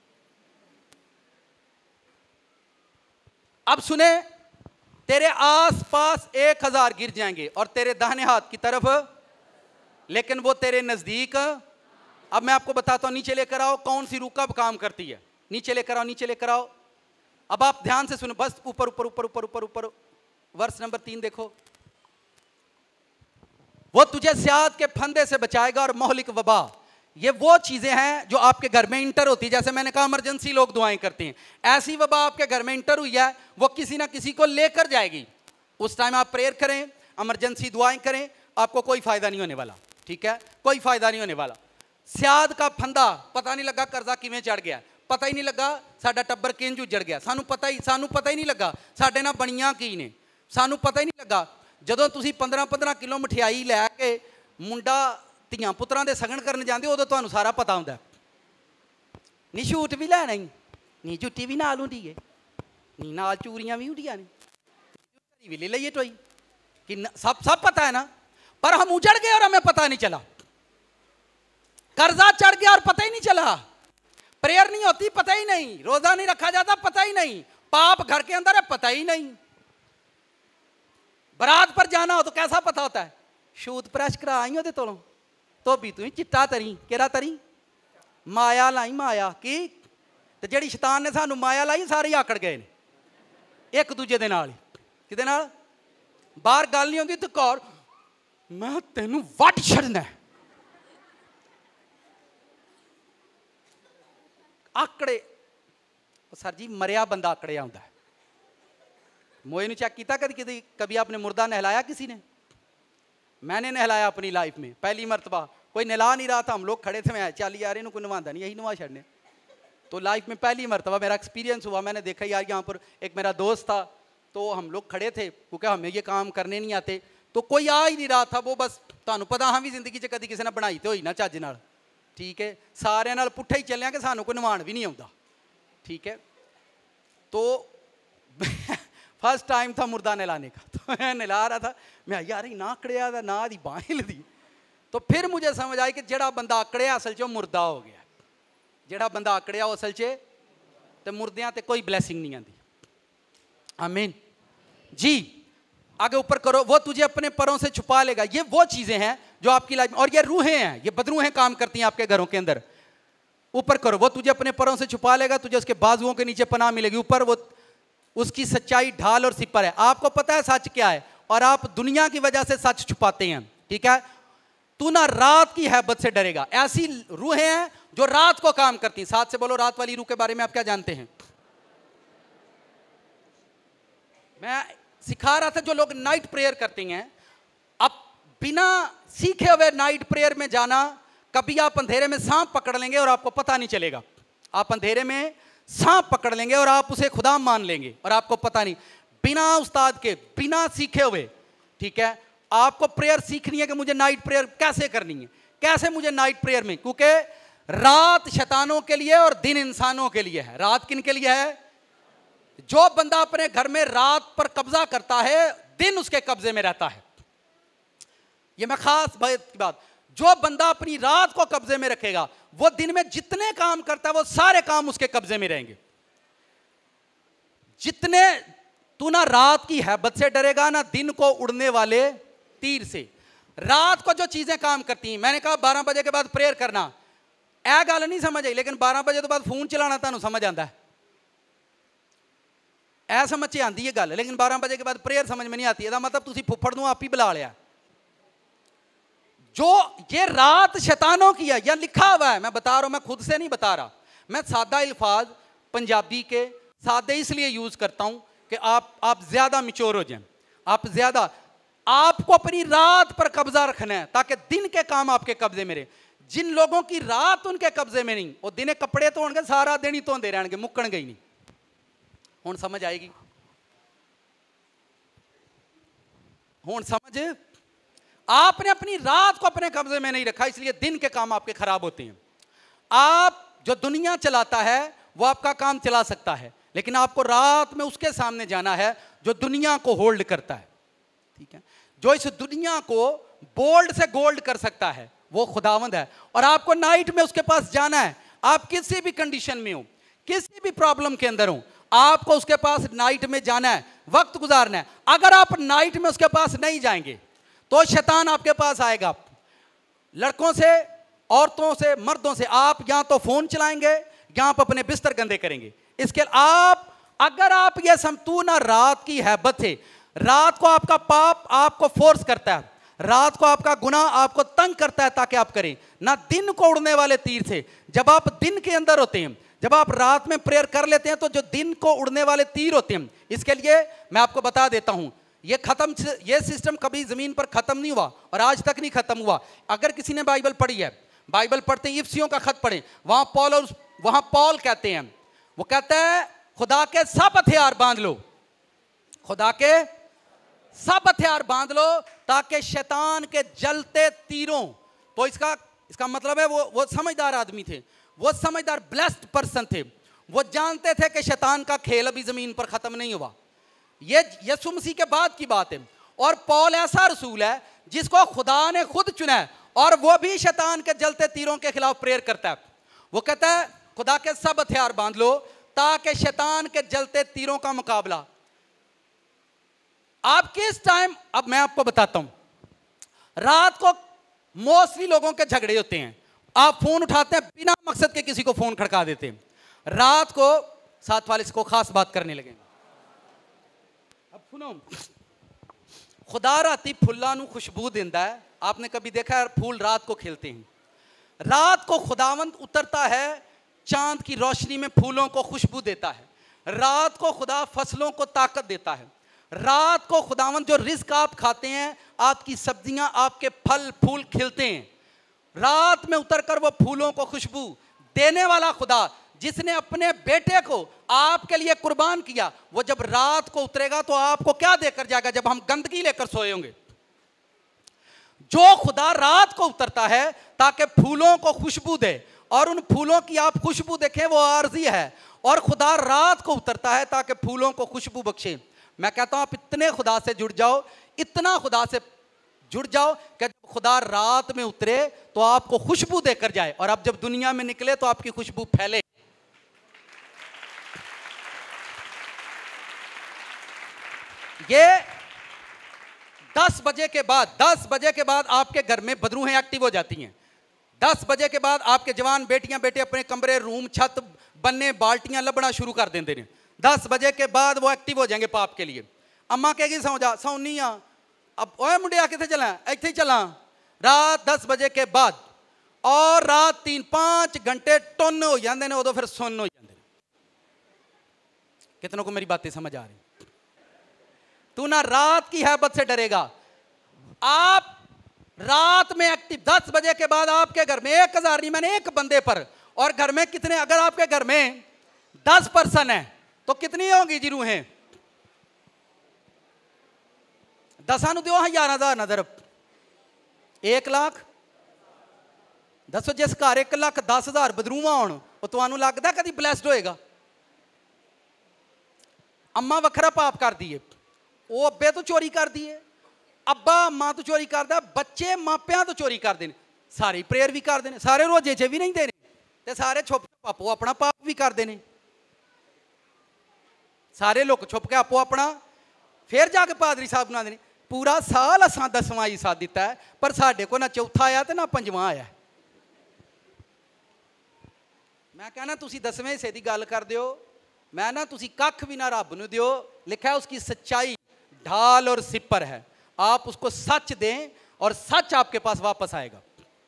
A: अब सुने, तेरे आसपास 1000 गिर जाएंगे और तेरे दाहिने हाथ की तरफ, लेकिन वो तेरे नजदीक। अब मैं आपको बताता हूं, नीचे लेकर आओ, कौन सी रूह कब काम करती है। नीचे लेकर आओ, नीचे लेकर आओ। अब आप ध्यान से सुनो, बस ऊपर ऊपर ऊपर ऊपर ऊपर ऊपर, वर्ष नंबर 3 देखो। वो तुझे सियाद के फंदे से बचाएगा और मोहलिक वबा। ये वो चीजें हैं जो आपके घर में इंटर होती है। जैसे मैंने कहा, इमरजेंसी लोग दुआएं करते हैं, ऐसी वबा आपके घर में इंटर हुई है, वो किसी ना किसी को लेकर जाएगी। उस टाइम आप प्रेयर करें, इमरजेंसी दुआएं करें, आपको कोई फायदा नहीं होने वाला। ठीक है, कोई फायदा नहीं होने वाला। सियाद का फंदा, पता नहीं लगा कर्जा किवें चढ़ गया, पता ही नहीं लगा साडा टब्बर किंज उजड़ गया, सानू पता ही नहीं लगा साडे नाल बणियां की ने, सानू पता ही नहीं लगा। ਜਦੋਂ ਤੁਸੀਂ 15-15 ਕਿਲੋ ਮਠਿਆਈ ਲੈ ਕੇ ਮੁੰਡਾ ਧੀਆਂ ਪੁੱਤਰਾਂ ਦੇ ਸਗਨ ਕਰਨ ਜਾਂਦੇ, ਉਦੋਂ ਤੁਹਾਨੂੰ ਸਾਰਾ ਪਤਾ ਹੁੰਦਾ। ਨੀ ਸ਼ੂਟ ਵੀ ਲੈਣਾ ਹੀ, ਨੀ ਜੁੱਤੀ ਵੀ ਨਾਲ ਹੁੰਦੀ ਹੈ, ਨੀ ਨਾਲ ਚੂੜੀਆਂ ਵੀ ਹੁੰਦੀਆਂ ਨੇ, भी ले लिए टोई कि सब पता है ना, पर हम उजड़ गए और हमें पता नहीं चला। कर्जा चढ़ गया और पता ही नहीं चला। प्रेयर नहीं होती, पता ही नहीं। रोजा नहीं रखा जाता, पता ही नहीं। पाप घर के अंदर है, पता ही नहीं। बारात पर जाना हो तो कैसा पता होता है, शूत प्रैश करा आई हो तो धोबी तू चिट्टा तरी, केरा तरी, माया लाई, माया की ते जिहड़ी शैतान ने सानू माया लाई, सारे आकड़ गए ने एक दूजे दे नाल। किहदे नाल? बाहर गल नहीं होंदी तो कौर मैं तेनू वट छड़ना। आकड़े सर जी, मरिया बंदा आकड़े आउंदा है। मोए ने चेक किया कभी आपने मुर्दा नहलाया किसी ने? मैंने नहलाया अपनी लाइफ में, पहली मरतबा। कोई नहला नहीं रहा था, हम लोग खड़े थे, मैं चल यार इन्हों कोई नवादा नहीं, यही नवा छड़ने। तो लाइफ में पहली मरतबा मेरा एक्सपीरियंस हुआ। मैंने देखा यार यहाँ पर एक मेरा दोस्त था, तो हम लोग खड़े थे, क्योंकि हमें ये काम करने नहीं आते, तो कोई आ ही नहीं रहा था। वो बस तुहानू पता, हम भी जिंदगी कभी किसी ने बनाई तो होई ना चज नाल, ठीक है। सारे नाल पुट्ठा ही चलिया कि सानू कोई नवाण भी नहीं आता, ठीक है। तो फर्स्ट टाइम था मुर्दा नहलाने का, तो मैं नहला रहा था, मैं यार ना आकड़िया ना दी बांह हिलदी। तो फिर मुझे समझ आई कि जेड़ा बंदा आकड़िया असल च मुर्दा हो गया। जेड़ा बंदा आकड़िया असल च ते मुर्दियां ते कोई ब्लैसिंग नहीं आती। आमीन जी। आगे ऊपर करो, वो तुझे अपने परों से छुपा लेगा। ये वो चीजें हैं जो आपकी लाइफ में, और ये रूहें हैं, ये बदरूहें काम करती हैं आपके घरों के अंदर। ऊपर करो, वो तुझे अपने परों से छुपा लेगा, तुझे उसके बाजुओं के नीचे पनाह मिलेगी। ऊपर, वो उसकी सच्चाई ढाल और सिपर है। आपको पता है सच क्या है, और आप दुनिया की वजह से सच छुपाते हैं, ठीक है। तू ना रात की हैबत से डरेगा। ऐसी रूहें हैं जो रात को काम करती हैं। साथ से बोलो, रात वाली रूह के बारे में आप क्या जानते हैं? मैं सिखा रहा था, जो लोग नाइट प्रेयर करते हैं, अब बिना सीखे हुए नाइट प्रेयर में जाना, कभी आप अंधेरे में सांप पकड़ लेंगे और आपको पता नहीं चलेगा। आप अंधेरे में सांप पकड़ लेंगे और आप उसे खुदा मान लेंगे और आपको पता नहीं, बिना उस्ताद के, बिना सीखे हुए, ठीक है। आपको प्रेयर सीखनी है कि मुझे नाइट प्रेयर कैसे करनी है, कैसे मुझे नाइट प्रेयर में, क्योंकि रात शैतानों के लिए और दिन इंसानों के लिए है। रात किन के लिए है? जो बंदा अपने घर में रात पर कब्जा करता है, दिन उसके कब्जे में रहता है। यह मैं खास बात की बात, जो बंदा अपनी रात को कब्जे में रखेगा, वो दिन में जितने काम करता है वो सारे काम उसके कब्जे में रहेंगे। जितने तू ना रात की हैबत से डरेगा ना दिन को उड़ने वाले तीर से। रात को जो चीजें काम करती हैं, मैंने कहा 12 बजे के बाद प्रेयर करना, ए गल नहीं समझ आई, लेकिन 12 बजे तो बाद फोन चलाना तुहानू समझ आता है, ऐ समझ च आती है गल, लेकिन 12 बजे के बाद प्रेयर समझ में नहीं आती। इसका मतलब तुसी फुफड़ नू आप ही बुला लिया। जो ये रात शैतानों की है, या लिखा हुआ है, मैं बता रहा हूं, मैं खुद से नहीं बता रहा, मैं सादा अल्फाज पंजाबी के सादे इसलिए यूज करता हूं कि आप ज्यादा मिच्योर हो जाएं। आप ज्यादा, आपको अपनी रात पर कब्जा रखना है ताकि दिन के काम आपके कब्जे में रहे। जिन लोगों की रात उनके कब्जे में नहीं, वो दिने कपड़े धोणगे, सारा दिन ही धोंदे रहणगे, मुक्कणगे ही नहीं। हुण समझ आएगी? हुण समझ? आपने अपनी रात को अपने कब्जे में नहीं रखा, इसलिए दिन के काम आपके खराब होते हैं। आप जो दुनिया चलाता है वो आपका काम चला सकता है, लेकिन आपको रात में उसके सामने जाना है जो दुनिया को होल्ड करता है। ठीक है? जो इस दुनिया को बोल्ड से गोल्ड कर सकता है वो खुदावंद है, और आपको नाइट में उसके पास जाना है। आप किसी भी कंडीशन में हो, किसी भी प्रॉब्लम के अंदर हो, आपको उसके पास नाइट में जाना है, वक्त गुजारना है। अगर आप नाइट में उसके पास नहीं जाएंगे तो शैतान आपके पास आएगा, लड़कों से, औरतों से, मर्दों से। आप या तो फोन चलाएंगे या आप अपने बिस्तर गंदे करेंगे। इसके अगर आप ये तू ना रात की हैबत है, रात को आपका पाप आपको फोर्स करता है, रात को आपका गुनाह आपको तंग करता है ताकि आप करें, ना दिन को उड़ने वाले तीर से। जब आप दिन के अंदर होते हैं, जब आप रात में प्रेयर कर लेते हैं, तो जो दिन को उड़ने वाले तीर होते हैं, इसके लिए मैं आपको बता देता हूं, ये सिस्टम कभी जमीन पर खत्म नहीं हुआ और आज तक नहीं खत्म हुआ। अगर किसी ने बाइबल पढ़ी है, बाइबल पढ़ते ही इफ्सियों का खत पढ़े, वहां पॉल कहते हैं, वो कहता है खुदा के सब हथियार बांध लो, खुदा के सब हथियार बांध लो ताकि शैतान के जलते तीरों। तो इसका मतलब है वो समझदार आदमी थे, वो समझदार ब्लेस्ड पर्सन थे, वो जानते थे कि शैतान का खेल अभी जमीन पर खत्म नहीं हुआ। ये यीशु मसीह के बाद की बात है, और पौल ऐसा रसूल है जिसको खुदा ने खुद चुना है, और वो भी शैतान के जलते तीरों के खिलाफ प्रेयर करता है। वो कहता है खुदा के सब हथियार बांध लो ताकि शैतान के जलते तीरों का मुकाबला। आप किस टाइम, अब मैं आपको बताता हूं, रात को मोस्टली लोगों के झगड़े होते हैं। आप फोन उठाते हैं, बिना मकसद के किसी को फोन खड़का देते हैं। रात को साथ वाले को खास बात करने लगे। अब सुनो, खुदा राती फुल्लां नूं खुशबू देंदा है। आपने कभी देखा है फूल रात को खिलते हैं? रात को खुदावंद उतरता है, चांद की रोशनी में फूलों को खुशबू देता है। रात को खुदा फसलों को ताकत देता है। रात को खुदावंद जो रिस्क आप खाते हैं, आपकी सब्जियां, आपके फल फूल खिलते हैं। रात में उतरकर वो फूलों को खुशबू देने वाला खुदा, जिसने अपने बेटे को आपके लिए कुर्बान किया, वो जब रात को उतरेगा तो आपको क्या देकर जाएगा जब हम गंदगी लेकर सोए होंगे। जो खुदा रात को उतरता है ताकि फूलों को खुशबू दे, और उन फूलों की आप खुशबू देखें, वो आरजी है, और खुदा रात को उतरता है ताकि फूलों को खुशबू बख्शे। मैं कहता हूं आप इतने खुदा से जुड़ जाओ, इतना खुदा से जुड़ जाओ कि जब खुदा रात में उतरे तो आपको खुशबू देकर जाए, और अब जब दुनिया में निकले तो आपकी खुशबू फैले। ये 10 बजे के बाद आपके घर में बदरूहें एक्टिव हो जाती हैं। 10 बजे के बाद आपके जवान बेटियां बेटे अपने कमरे, रूम, छत बनने, बाल्टियां लबना शुरू कर देंगे ने। 10 बजे के बाद वो एक्टिव हो जाएंगे पाप के लिए। अम्मा कहेगी सौ जा, सौ नहीं आ, अब ओए मुंडिया कितने चला, इतने ही चला। रात 10 बजे के बाद और रात 3-5 घंटे टुन हो जाते हैं, उदो फिर सुन हो जाते हैं। कितनों को मेरी बातें समझ आ रही? तू ना रात की हैबत से डरेगा। आप रात में एक्टिव, 10 बजे के बाद आपके घर में 1000 नहीं, मैंने एक बंदे पर, और घर में कितने, अगर आपके घर में 10 पर्सन है तो कितनी होंगी जी रूहें? 10 दो 11,000 नजर 1 लाख। दसो जिस घर 1,10,000 बदरूवा हो, तो लगता कभी ब्लैसड होएगा? अम्मा वखरा पाप कर दिए, वो अब्बे तो चोरी कर दिए, अब्बा अम्मा तो चोरी करता, बच्चे मापिया तो चोरी करते हैं, सारे प्रेयर भी करते हैं, सारे रोजे च भी नहीं देने, ते सारे छुप छुप अपना पाप भी करते हैं। सारे लुक छुप के आपो अपना, फिर जाके पादरी साहब बनाते हैं पूरा साल असा 10वां हिस्सा दिता है, पर साढ़े को ना चौथा आया तो ना 5वां आया। मैं कहना तुसी 10वें हिस्से की गल कर दियो, मैं ना तुसी कख भी ना रब नूं दियो। लिखा है उसकी सच्चाई ढाल और सिपर है, आप उसको सच दें और सच आपके पास वापस आएगा।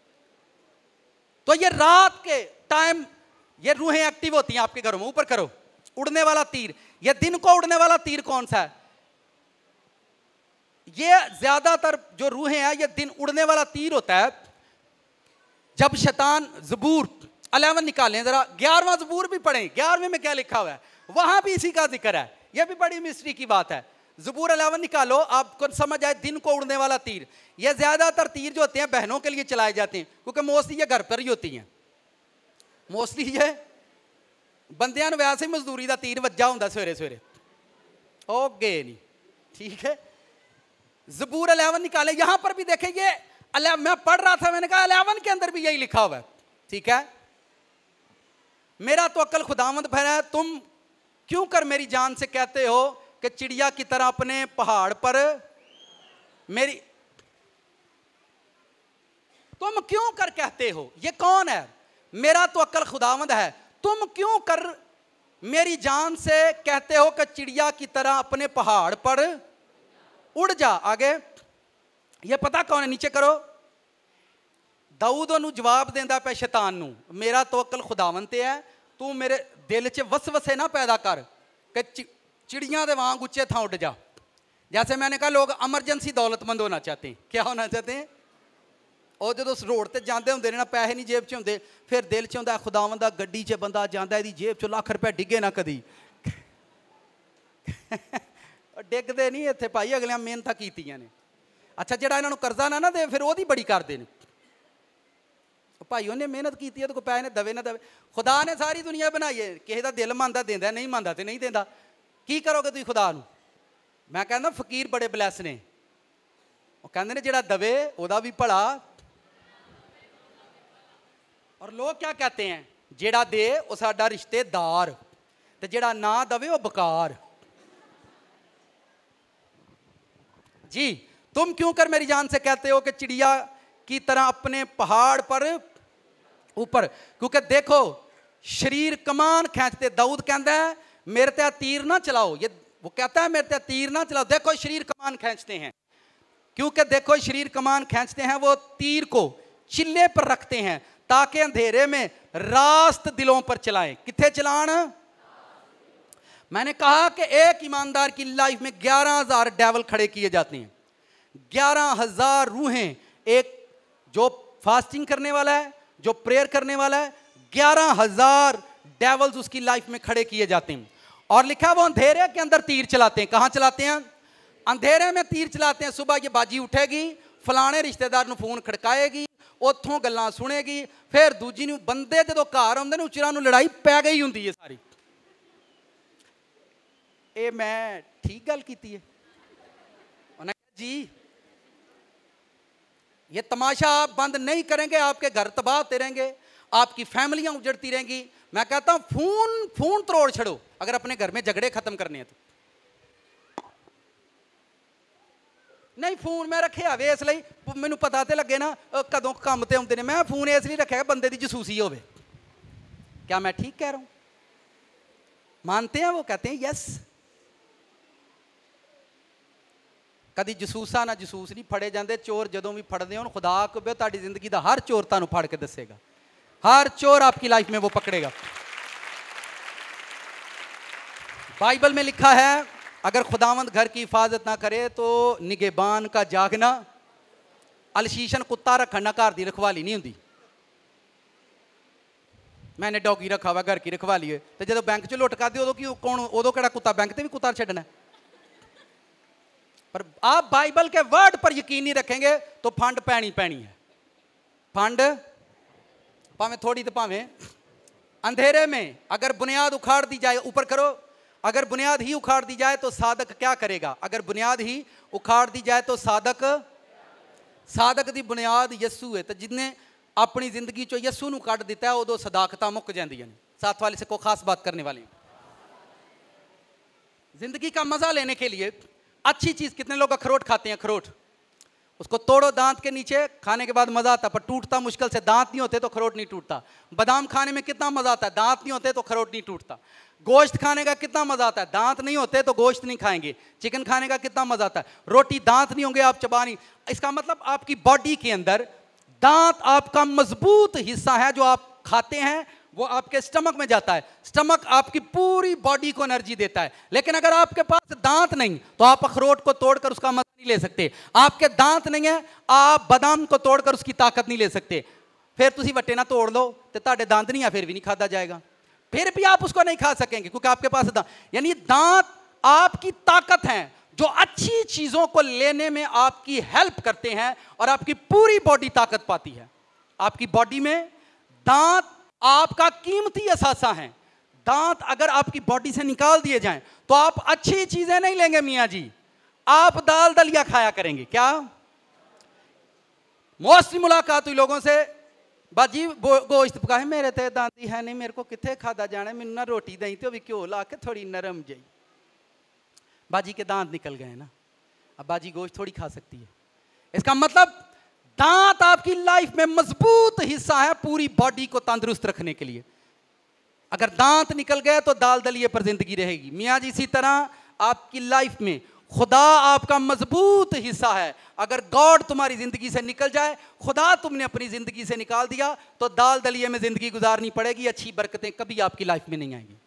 A: तो ये रात के टाइम ये रूहें एक्टिव होती हैं आपके घरों में। ऊपर करो, उड़ने वाला तीर। ये दिन को उड़ने वाला तीर कौन सा है? ये ज्यादातर जो रूहें हैं ये दिन उड़ने वाला तीर होता है। जब शैतान, ज़बूर 11 निकालें जरा, 11वां ज़बूर भी पढ़ें, 11वें में क्या लिखा हुआ है वहां भी इसी का जिक्र है। यह भी बड़ी मिस्ट्री की बात है। ज़बूर 11 निकालो, आपको समझ आए दिन को उड़ने वाला तीर। ये ज्यादातर तीर जो होते हैं बहनों के लिए चलाए जाते हैं, क्योंकि मोस्टली ये घर पर ही होती हैं। मोस्टली ये बंदियां नूं वैसे ही मजदूरी का तीर वज्जा हुंदा सवेरे सवेरे, ओ गए नहीं, ठीक है। ज़बूर 11 निकाले, यहां पर भी देखें ये मैं पढ़ रहा था, मैंने कहा 11 के अंदर भी यही लिखा हुआ है, ठीक है। मेरा तो अक्ल खुदावंद भरा है, तुम क्यों कर मेरी जान से कहते हो कि चिड़िया की तरह अपने पहाड़ पर मेरी, तुम क्यों कर कहते हो, ये कौन है? मेरा तो अक्ल खुदावंद है, तुम क्यों कर मेरी जान से कहते हो कि चिड़िया की तरह अपने पहाड़ पर उड़ जा। आगे ये पता कौन है? नीचे करो। दाऊद ओनू जवाब देंदा पे शैतान नू, मेरा तो अक्ल खुदावंद ते है, तू मेरे दिल च वसवसे ना पैदा कर कि चिड़िया के वांग ऊंचे थां उड़ जा। जैसे मैंने कहा लोग एमरजेंसी दौलतमंद होना चाहते हैं। क्या होना चाहते हैं? और जो रोड से जाते होंगे ना, पैसे नहीं जेब च होंगे, फिर दिल च होंदा खुदावंद दा गड्डी च बंदा जांदा, इहदी जेब चों लाख रुपया डिगे ना कदी। डिगदे नहीं इत्थे भाई, अगलियां मेहनतां कीतियां ने। अच्छा जिहड़ा इन्हां नूं करजा ना दे फिर ओहदी बड़ी करदे ने, भाई उन्हें मेहनत की है तो कोई पैसे दवे ना दवे। खुदा ने सारी दुनिया बनाई है, किसी का दिल मानता देंदा, नहीं मानता तो नहीं देंदा। की करोगे तुसीं खुदा नूं? मैं कहना फकीर बड़े ब्लैस ने, वो कहते हैं जिहड़ा दवे ओहदा भी भला, और लोग क्या कहते हैं जिहड़ा दे वो साडा रिश्तेदार, ते जिहड़ा ना दवे वो बेकार। जी तुम क्यों कर मेरी जान से कहते हो कि चिड़िया की तरह अपने पहाड़ पर ऊपर, क्योंकि देखो शरीर कमान खींचते। दाऊद कहता है मेरे ते तीर ना चलाओ, ये वो कहता है मेरे ते तीर ना चलाओ, देखो शरीर कमान खींचते हैं। क्योंकि देखो शरीर कमान खींचते हैं, वो तीर को चिल्ले पर रखते हैं ताकि अंधेरे में रास्त दिलों पर चलाएं। किथे चलान? मैंने कहा कि एक ईमानदार की लाइफ में 11,000 डेवल खड़े किए जाते हैं। 11,000 रूहें, एक जो फास्टिंग करने वाला है, जो प्रेयर करने वाला है, 11,000 डेवल्स उसकी लाइफ में खड़े किए जाते हैं। और लिखा वो अंधेरे के अंदर तीर चलाते हैं। कहां चलाते हैं? अंधेरे में तीर चलाते हैं। सुबह ये बाजी उठेगी, फलाने रिश्तेदार नूं फोन खड़काएगी, उथों गल्लां सुनेगी, फिर दूजी नूं बंदे जदों घर आउंदे ने उचरां नूं लड़ाई पै गई हुंदी है सारी। ये मैं ठीक गल कीती है? उन्हें कहा जी ये तमाशा आप बंद नहीं करेंगे, आपके घर तबाह होते रहेंगे, आपकी फैमिलियां उजड़ती रहेंगी। मैं कहता हूं फोन तोड़ छड़ो अगर अपने घर में झगड़े खत्म करने हैं तो। नहीं फोन मैं रखे आवे इसलिए मैनू पता तो लगे ना कदों काम ते आउंदे ने। मैं फोन इसलिए रखा बंदे की जसूसी होवे। क्या मैं ठीक कह रहा हूं? मानते हैं वो? कहते हैं यस। कभी जसूसा ना जसूस नहीं फड़े जाते। चोर जदों भी फड़ते हो खुदा को तुहाडी जिंदगी का हर चोर तुहानू फड़ के दसेगा, हर चोर आपकी लाइफ में वो पकड़ेगा। बाइबल में लिखा है अगर खुदावंद घर की हिफाजत ना करे तो निगहबान का जागना, अलशीशन कुत्ता रखना घर की रखवाली नहीं होंगी। मैंने डॉगी रखा हुआ घर की रखवाली है, तो जो बैंक चो लुट करते उदों की कौन, उदों केड़ा कुत्ता बैंक से भी कुत्ता छड्डना। पर आप बाइबल के वर्ड पर यकीन नहीं रखेंगे तो फंड पैनी है। फंड भावें थोड़ी तो भावें। अंधेरे में अगर बुनियाद उखाड़ दी जाए, ऊपर करो, अगर बुनियाद ही उखाड़ दी जाए तो साधक क्या करेगा? अगर बुनियाद ही उखाड़ दी जाए तो साधक दी बुनियाद यस्सू है। तो जिन्हें अपनी जिंदगी चो यस्सू नूं कढ़ दिता है उदों सदाकतां मुक जांदियां ने। साथ वाले से को खास बात करने वाली। जिंदगी का मजा लेने के लिए अच्छी चीज, कितने लोग अखरोट खाते हैं? अखरोट उसको तोड़ो दांत के नीचे, खाने के बाद मजा आता, पर टूटता मुश्किल से। दांत नहीं होते तो अखरोट नहीं टूटता। बादाम खाने में कितना मजा आता है, दांत नहीं होते तो अखरोट नहीं टूटता। गोश्त खाने का कितना मजा आता है, दांत नहीं होते तो गोश्त नहीं खाएंगे। चिकन खाने का कितना मजा आता है, रोटी दांत नहीं होंगे आप चबा नहीं। इसका मतलब आपकी बॉडी के अंदर दांत आपका मजबूत हिस्सा है, जो आप खाते हैं वो आपके स्टमक में जाता है। स्टमक आपकी पूरी बॉडी को एनर्जी देता है। लेकिन अगर आपके पास दांत नहीं तो आप अखरोट को तोड़कर उसका मजा नहीं ले सकते। आपके दांत नहीं है, आप बादाम को तोड़कर उसकी ताकत नहीं ले सकते। फिर तुसी वट्टे ना तोड़ लो तो ताड़े दांत नहीं है, फिर भी नहीं खाता जाएगा, फिर भी आप उसको नहीं खा सकेंगे, क्योंकि आपके पास दांत, यानी दांत आपकी ताकत है जो अच्छी चीजों को लेने में आपकी हेल्प करते हैं और आपकी पूरी बॉडी ताकत पाती है। आपकी बॉडी में दांत आपका कीमती असासा है। दांत अगर आपकी बॉडी से निकाल दिए जाएं तो आप अच्छी चीजें नहीं लेंगे मियां जी, आप दाल दलिया खाया करेंगे। क्या मोस्टली मुलाकात हुई लोगों से, बाजी गोश्त पका है, मेरे ते दांत ही है नहीं, मेरे को कितने खादा जाना, मैनू ना रोटी दई तो भी घ्यो ला के थोड़ी नरम जाई। बाजी के दांत निकल गए ना, अब बाजी गोश्त थोड़ी खा सकती है। इसका मतलब दांत आपकी लाइफ में मजबूत हिस्सा है पूरी बॉडी को तंदुरुस्त रखने के लिए। अगर दांत निकल गए तो दाल दलिए पर जिंदगी रहेगी मियाँ जी। इसी तरह आपकी लाइफ में खुदा आपका मजबूत हिस्सा है। अगर गॉड तुम्हारी जिंदगी से निकल जाए, खुदा तुमने अपनी जिंदगी से निकाल दिया, तो दाल दलिए में जिंदगी गुजारनी पड़ेगी। अच्छी बरकतें कभी आपकी लाइफ में नहीं आएंगी।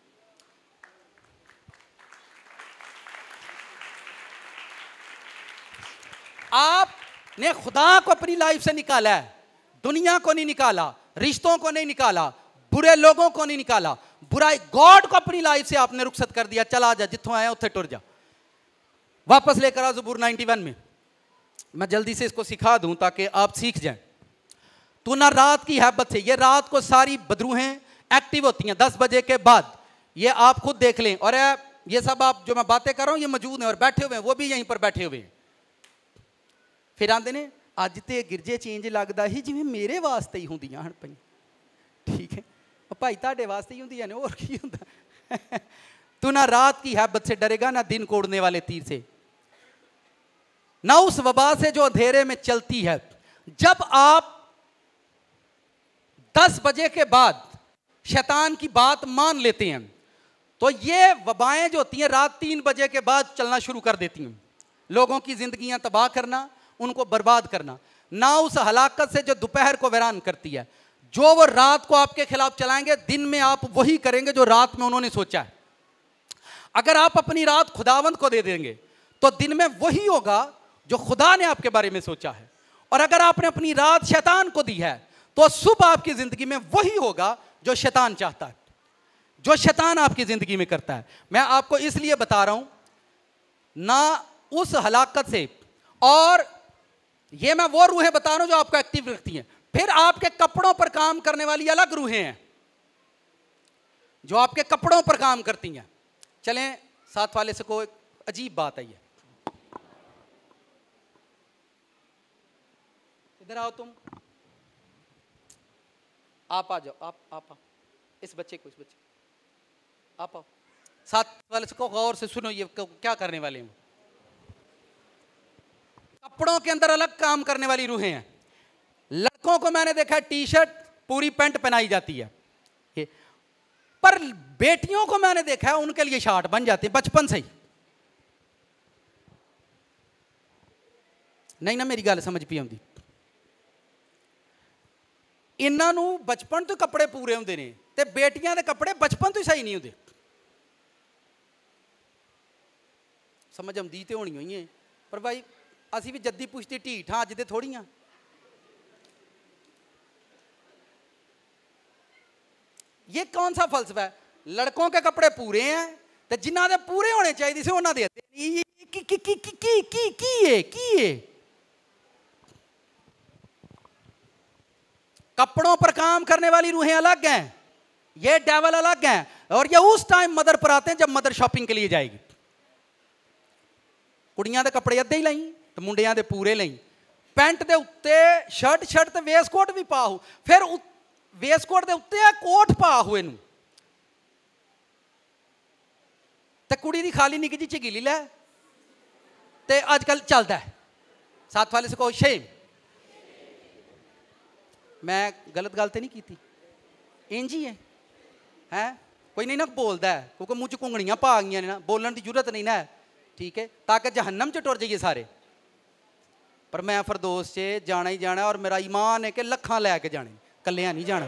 A: आपने खुदा को अपनी लाइफ से निकाला है, दुनिया को नहीं निकाला, रिश्तों को नहीं निकाला, बुरे लोगों को नहीं निकाला, बुराई गॉड को अपनी लाइफ से आपने रुखसत कर दिया। चला जा, जिथों आया उथे टुर जा, वापस लेकर आ ज़बूर 91 में। मैं जल्दी से इसको सिखा दूं ताकि आप सीख जाएं। तू ना रात की हैबत से, ये रात को सारी बदरूहें एक्टिव होती हैं 10 बजे के बाद, ये आप खुद देख लें। और ये सब आप जो मैं बातें कर रहा हूं ये मौजूद हैं और बैठे हुए हैं, वो भी यहीं पर बैठे हुए हैं। फिर आते ने अज तो गिरजे चेंज लगता ही जिवें मेरे वास्ते ही होंदियां हन पई। ठीक है भाई, तुहाडे वास्ते ही होंदियां ने, और की हुंदा। तू ना रात की हैबत से डरेगा, ना दिन कोड़ने वाले तीर से, ना उस वबा से जो अंधेरे में चलती है। जब आप 10 बजे के बाद शैतान की बात मान लेते हैं तो ये वबाएं जो होती हैं रात 3 बजे के बाद चलना शुरू कर देती हैं। लोगों की जिंदगियां तबाह करना, उनको बर्बाद करना। ना उस हलाकत से जो दोपहर को वीरान करती है। जो वो रात को आपके खिलाफ चलाएंगे, दिन में आप वही करेंगे जो रात में उन्होंने सोचा है। अगर आप अपनी रात खुदावंद को दे देंगे तो दिन में वही होगा जो खुदा ने आपके बारे में सोचा है। और अगर आपने अपनी रात शैतान को दी है तो सुबह आपकी जिंदगी में वही होगा जो शैतान चाहता है, जो शैतान आपकी जिंदगी में करता है। मैं आपको इसलिए बता रहा हूं, ना उस हलाकत से, और ये मैं वो रूहें बता रहा हूं जो आपको एक्टिव रखती हैं। फिर आपके कपड़ों पर काम करने वाली अलग रूहें हैं जो आपके कपड़ों पर काम करती हैं। चलें साथ वाले से को एक अजीब बात आई है, इधर आओ तुम, आप आ जाओ, आप आओ, इस बच्चे को, आप आओ। साथ वाले से को गौर से सुनो, ये क्या करने वाले हैं। कपड़ों के अंदर अलग काम करने वाली रूहें हैं। लड़कों को मैंने देखा टी शर्ट पूरी पैंट पहनाई जाती है, पर बेटियों को मैंने देखा है उनके लिए शार्ट बन जाती है बचपन से ही। नहीं ना, मेरी गल समझ पी आती। इन्हां नूं बचपन तो कपड़े पूरे होंदे ने ते बेटियां दे कपड़े बचपन तो ही सही नहीं होंदे। समझ आउंदी ते होनी होई है, पर भाई असी भी जद्दी पुछती ढीठ हाँ, अज दे थोड़ियां। ये कौन सा फलसफा है? लड़कों के कपड़े पूरे हैं तो जिन्हां दे पूरे होने चाहिए से उन्हां दे की कपड़ों पर काम करने वाली रूहें अलग हैं, ये डेवल अलग हैं। और ये उस टाइम मदर पर आते हैं जब मदर शॉपिंग के लिए जाएगी। कुड़ियां दे कपड़े अद्धे ही लाई तो मुंडियां दे पूरे लाई, पैंट दे उत्ते शर्ट ते वेस्टकोट भी पा हो, फिर वेस्टकोट दे उत्ते कोट पा हुए नूं ते तो कुड़ी दी खाली निकी जी झिगी लै ते अजकल चलता है साथ वाले से कहो शेम। मैं गलत गल तो नहीं की थी, इंज ही है कोई नहीं ना बोलता है क्योंकि मुँह च घुंगड़ियां पा गई ने ना, बोलने की जरूरत नहीं ना, ठीक है, ताकि जहन्नम च टुर जाइए सारे। पर मैं फिरदौस च जाना ही जाना और मेरा ईमान है कि लखां लैके जाने, कल्लियां नहीं जाना,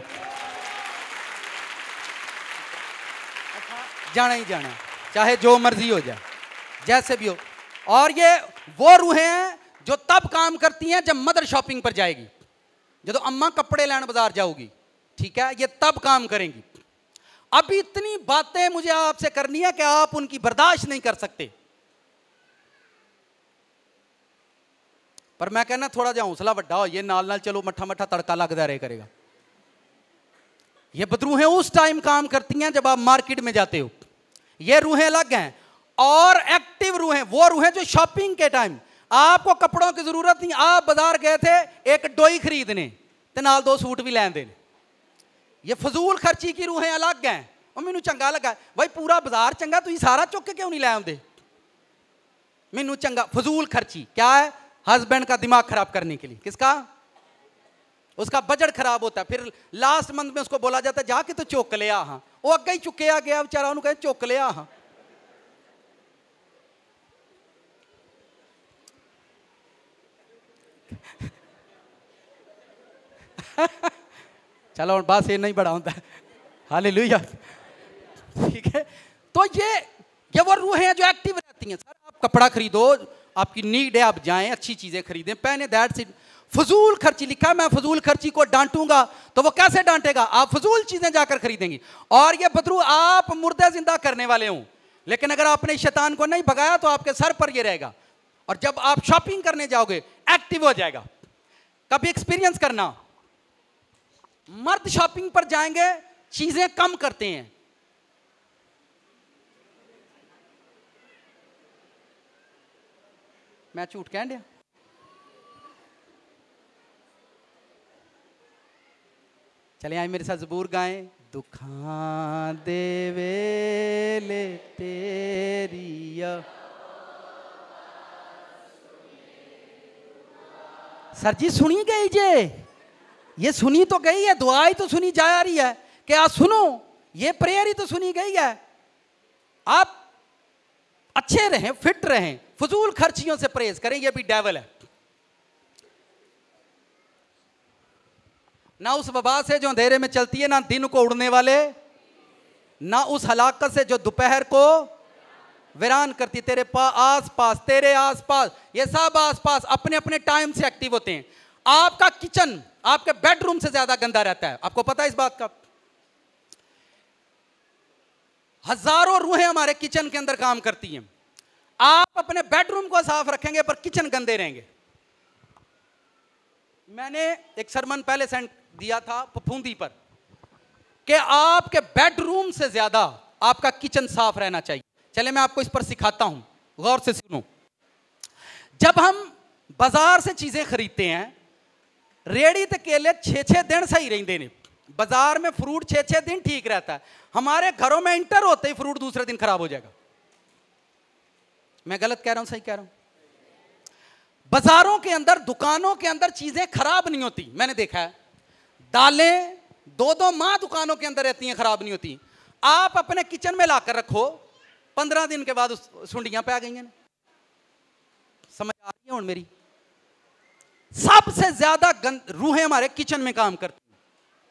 A: जाना ही जाना चाहे जो मर्जी हो जाए जैसे भी हो। और ये वो रूहें हैं जो तब काम करती हैं जब मदर शॉपिंग पर जाएगी, जब तो अम्मा कपड़े लेने बाजार जाओगी, ठीक है, ये तब काम करेंगी। अभी इतनी बातें मुझे आपसे करनी है कि आप उनकी बर्दाश्त नहीं कर सकते, पर मैं कहना थोड़ा जा हौसला वड्डा हो, ये नाल नाल चलो मट्ठा मट्ठा तड़का लगता रहे करेगा। ये बदरूहें उस टाइम काम करती हैं जब आप मार्केट में जाते हो, ये रूहें अलग हैं। और एक्टिव रूहें वो रूहें जो शॉपिंग के टाइम आपको कपड़ों की जरूरत नहीं, आप बाजार गए थे एक डोई खरीदने ते नाल 2 सूट भी लैन देने, ये फजूल खर्ची की रूहें अलग हैं। और मैनू चंगा लगा भाई पूरा बाजार चंगा, तुम सारा चुक के क्यों नहीं लै आते, मैनू चंगा। फजूल खर्ची क्या है, हस्बैंड का दिमाग खराब करने के लिए, किसका, उसका बजट खराब होता है, फिर लास्ट मंथ में उसको बोला जाता है जाके तो चुक ले आ, हाँ वो अगे ही चुकया गया बेचारा, उन्होंने कहा चुक ले आ हाँ। चलो बस ये नहीं बड़ा होता है, हालेलुया, ठीक है। तो ये वो रूहें हैं जो एक्टिव रहती हैं। सर आप कपड़ा खरीदो, आपकी नीड है, आप जाएं अच्छी चीजें खरीदें पहने, दैट्स इट। फजूल खर्ची लिखा है, मैं फजूल खर्ची को डांटूंगा तो वो कैसे डांटेगा, आप फजूल चीजें जाकर खरीदेंगी। और ये बदरू आप मुर्दे जिंदा करने वाले हो, लेकिन अगर आपने शैतान को नहीं भगाया तो आपके सर पर ये रहेगा। और जब आप शॉपिंग करने जाओगे एक्टिव हो जाएगा। कभी एक्सपीरियंस करना, मर्द शॉपिंग पर जाएंगे चीजें कम करते हैं, मैं झूठ कह दिया, चले आए मेरे साथ जबूर गाएं। दुखां दे वेले तेरी, सर जी सुनी गई जे, ये सुनी तो गई है, दुआ ही तो सुनी जा रही है कि आप सुनो, ये प्रेयर ही तो सुनी गई है। आप अच्छे रहें, फिट रहें, फजूल खर्चियों से परहेज करें, ये भी डेवल है। ना उस वबा से जो अंधेरे में चलती है, ना दिन को उड़ने वाले, ना उस हलाकत से जो दोपहर को वीरान करती। तेरे आस पास, तेरे आस पास, ये सब आस पास अपने अपने टाइम से एक्टिव होते हैं। आपका किचन आपके बेडरूम से ज्यादा गंदा रहता है, आपको पता है इस बात का। हजारों रूहें हमारे किचन के अंदर काम करती हैं। आप अपने बेडरूम को साफ रखेंगे पर किचन गंदे रहेंगे। मैंने एक सरमन पहले सेंड दिया था फफूंदी पर कि आपके बेडरूम से ज्यादा आपका किचन साफ रहना चाहिए। चले मैं आपको इस पर सिखाता हूं, गौर से सुनो। जब हम बाजार से चीजें खरीदते हैं, रेड़ी ते केले 6-6 दिन सही रहते हैं, बाजार में फ्रूट 6-6 दिन ठीक रहता है, हमारे घरों में इंटर होते ही फ्रूट दूसरे दिन खराब हो जाएगा। मैं गलत कह रहा हूं सही कह रहा हूं? बाजारों के अंदर, दुकानों के अंदर चीजें खराब नहीं होती, मैंने देखा है। दालें 2-2 माह दुकानों के अंदर रहती हैं, खराब नहीं होती। आप अपने किचन में लाकर रखो, 15 दिन के बाद सुंडियां पे आ गई हैं। समझ आ रही है ਹੁਣ मेरी? सबसे ज्यादा रूहें हमारे किचन में काम करती हैं,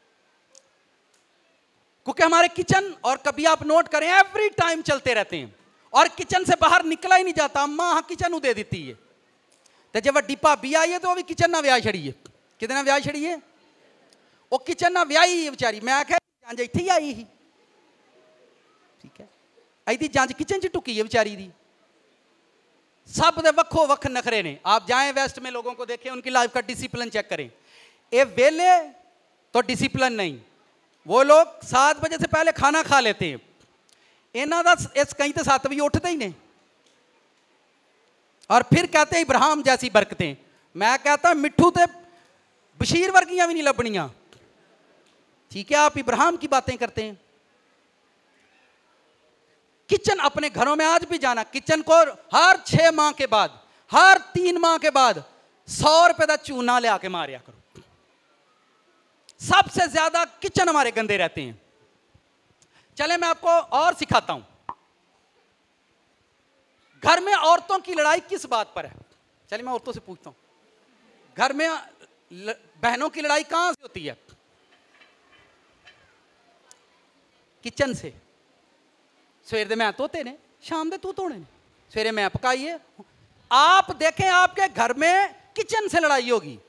A: क्योंकि हमारे किचन, और कभी आप नोट करें, एवरी टाइम चलते रहते हैं और किचन से बाहर निकला ही नहीं जाता। अम्मा हाँ किचन दे देती है, तो जब वड्डी भाभी आई है तो वो भी किचन ना व्याह छड़ी है। कितना व्याह छड़ी है? वो किचन ना व्याही है बेचारी। मैं आख्या जंज इत्थे ही आई ही, ठीक है, ऐदी जंज किचन च टुकी है बेचारी दी। सब दे वक्खो वक्ख नखरे ने। आप जाएं वेस्ट में लोगों को देखें, उनकी लाइफ का डिसिप्लिन चेक करें। ये वेले तो डिसिप्लिन नहीं, वो लोग 7 बजे से पहले खाना खा लेते हैं। इन्हों का इस कहीं तो 7 बजे उठते ही नहीं, और फिर कहते हैं इब्राहिम जैसी बरकतें। मैं कहता मिठू तो बशीर वर्गियां भी नहीं लभनियां, ठीक है, आप इब्राहिम की बातें करते हैं। किचन अपने घरों में आज भी जाना, किचन को हर 6 माह के बाद, हर 3 माह के बाद 100 रुपए का चूना ले आके मारिया करो। सबसे ज्यादा किचन हमारे गंदे रहते हैं। चले मैं आपको और सिखाता हूं, घर में औरतों की लड़ाई किस बात पर है। चलिए मैं औरतों से पूछता हूं, घर में बहनों की लड़ाई कहां से होती है? किचन से। सवेर दे मैं धोते ने, शाम दे तू धोने ने, सवेरे मैं पकाइए। आप देखें आपके घर में किचन से लड़ाई होगी।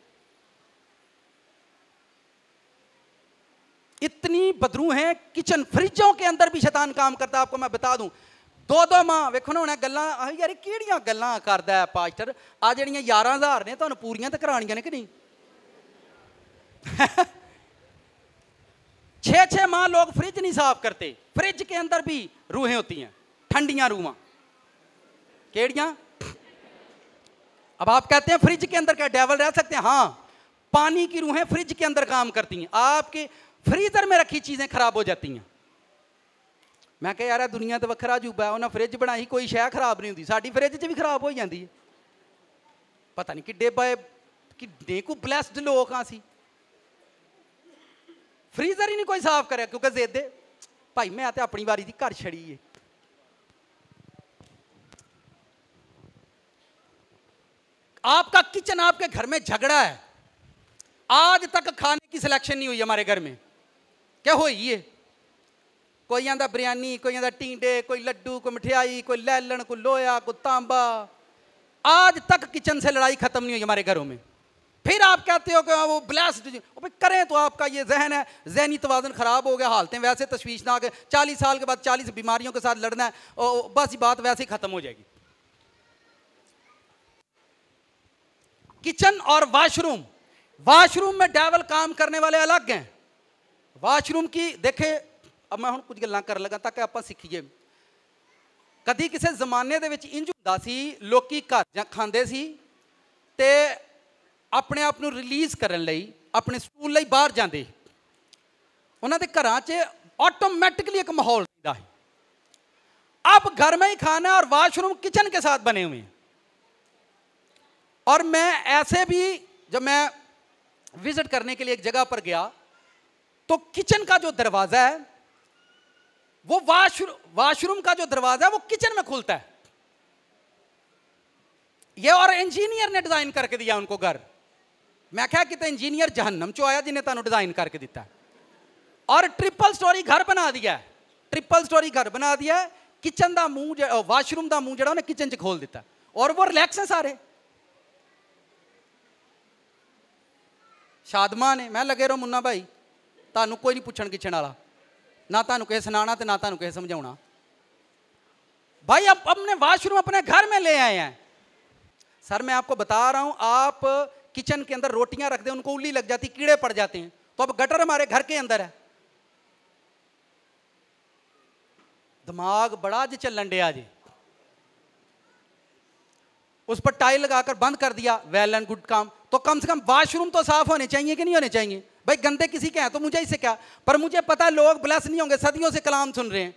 A: इतनी बदरू हैं किचन, फ्रिजों के अंदर भी शैतान काम करता है। आपको मैं बता दूं, 2-2 माह वेखो ना गल्लां, यार किहड़ियां गल्लां करदा है पास्टर, आ जिहड़ियां 11,000 ने तुहानूं पूरियां ते कराणियां ने कि नहीं? 6-6 माह लोग फ्रिज नहीं साफ करते। फ्रिज के अंदर भी रूहें होती हैं, ठंडियां रूहां। केड़ियां? अब आप कहते हैं फ्रिज के अंदर क्या डेविल रह सकते हैं? हाँ, पानी की रूहें फ्रिज के अंदर काम करती हैं, आपके फ्रीजर में रखी चीजें खराब हो जाती हैं। मैं कह यार दुनिया तो वखरा अजूबा है, उन्हें फ्रिज बनाई कोई शै खराब नहीं होती, साडी फ्रिज च भी खराब हो जाती है। पता नहीं किड्डे बाए किड्डे को ब्लैस्ड लोग हाँ सी, फ्रीजर ही नहीं कोई साफ करे क्योंकि जेदे भाई मैं तो अपनी वारी दी घर छड़ी है। आपका किचन आपके घर में झगड़ा है। आज तक खाने की सिलेक्शन नहीं हुई हमारे घर में, क्या हुई है? कोई आंदा बिरयानी, कोई आंदा टींडे, कोई लड्डू, कोई मिठाई, कोई लैलन, कोई लोया, कोई तांबा। आज तक किचन से लड़ाई खत्म नहीं हुई हमारे घरों में। फिर आप कहते हो कि वो ब्लेस्ड, भाई करें तो आपका ये जहन है, जहनी तवाज़ुन खराब हो गया, हालतें वैसे तशवीशनाक है, 40 साल के बाद 40 बीमारियों के साथ लड़ना है, और बस बात वैसे ही खत्म हो जाएगी। किचन और वॉशरूम, वॉशरूम में डेविल काम करने वाले अलग हैं। वॉशरूम की देखे, अब मैं हुण कुछ गल्लां कर लगा ताकि आपां सीखीए। कदी किसी जमाने दे विच इंज हुंदा सी, लोकी घर खांदे सी ते अपने आप नूं रिलीज़ करन लई अपने स्कूल लई बाहर जांदे, उन्हां दे घरां च ऑटोमैटिकली एक माहौल हुंदा है। अब घर में ही खाना और वॉशरूम किचन के साथ बने हुए हैं। और मैं ऐसे भी, जब मैं विजिट करने के लिए एक जगह पर गया तो किचन का जो दरवाजा है वो वॉशरूम का जो दरवाजा है वो किचन में खुलता है। ये और इंजीनियर ने डिजाइन करके दिया उनको घर। मैं क्या कि इंजीनियर जहन्नम चो आया जिन्हें तुहानू डिजाइन करके दिता है। और ट्रिपल स्टोरी घर बना दिया है, ट्रिपल स्टोरी घर बना दिया है। किचन का मुंह, वॉशरूम का मुंह जो उन्हें किचन च खोल दिता और वो रिलैक्स है सारे। शादमा ने मैं लगे रहो मुन्ना भाई, तुहानू कोई नहीं पुछण किचन वाला, ना तुहानू किसी सुनाना ते ना तुहानू किसी समझाउणा। भाई अब अपने वॉशरूम अपने घर में ले आए हैं। सर मैं आपको बता रहा हूं, आप किचन के अंदर रोटियां रख दें, उनको उल्ली लग जाती, कीड़े पड़ जाते हैं, तो अब गटर हमारे घर के अंदर है। दिमाग बड़ा आज चलन डिया जी। उस पर टाइल लगाकर बंद कर दिया, वेल एंड गुड काम। तो कम से कम वॉशरूम तो साफ होने चाहिए कि नहीं होने चाहिए? भाई गंदे किसी के हैं तो मुझे इससे क्या, पर मुझे पता है लोग ब्लेस नहीं होंगे, सदियों से कलाम सुन रहे हैं।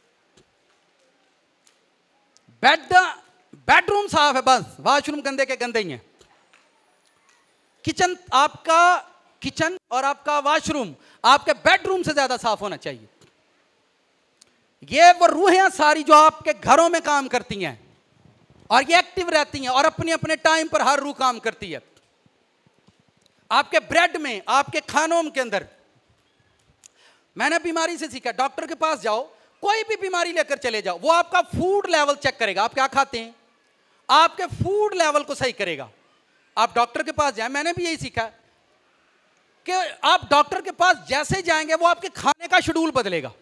A: बेडरूम साफ है बस, वॉशरूम गंदे के गंदे ही हैं। किचन, आपका किचन और आपका वॉशरूम आपके बेडरूम से ज्यादा साफ होना चाहिए। ये वो रूहें सारी जो आपके घरों में काम करती हैं और ये एक्टिव रहती हैं और अपने अपने टाइम पर हर रूह काम करती है। आपके ब्रेड में, आपके खानों के अंदर। मैंने बीमारी से सीखा, डॉक्टर के पास जाओ, कोई भी बीमारी लेकर चले जाओ, वो आपका फूड लेवल चेक करेगा, आप क्या खाते हैं, आपके फूड लेवल को सही करेगा। आप डॉक्टर के पास जाएं, मैंने भी यही सीखा कि आप डॉक्टर के पास जैसे जाएंगे वो आपके खाने का शेड्यूल बदलेगा।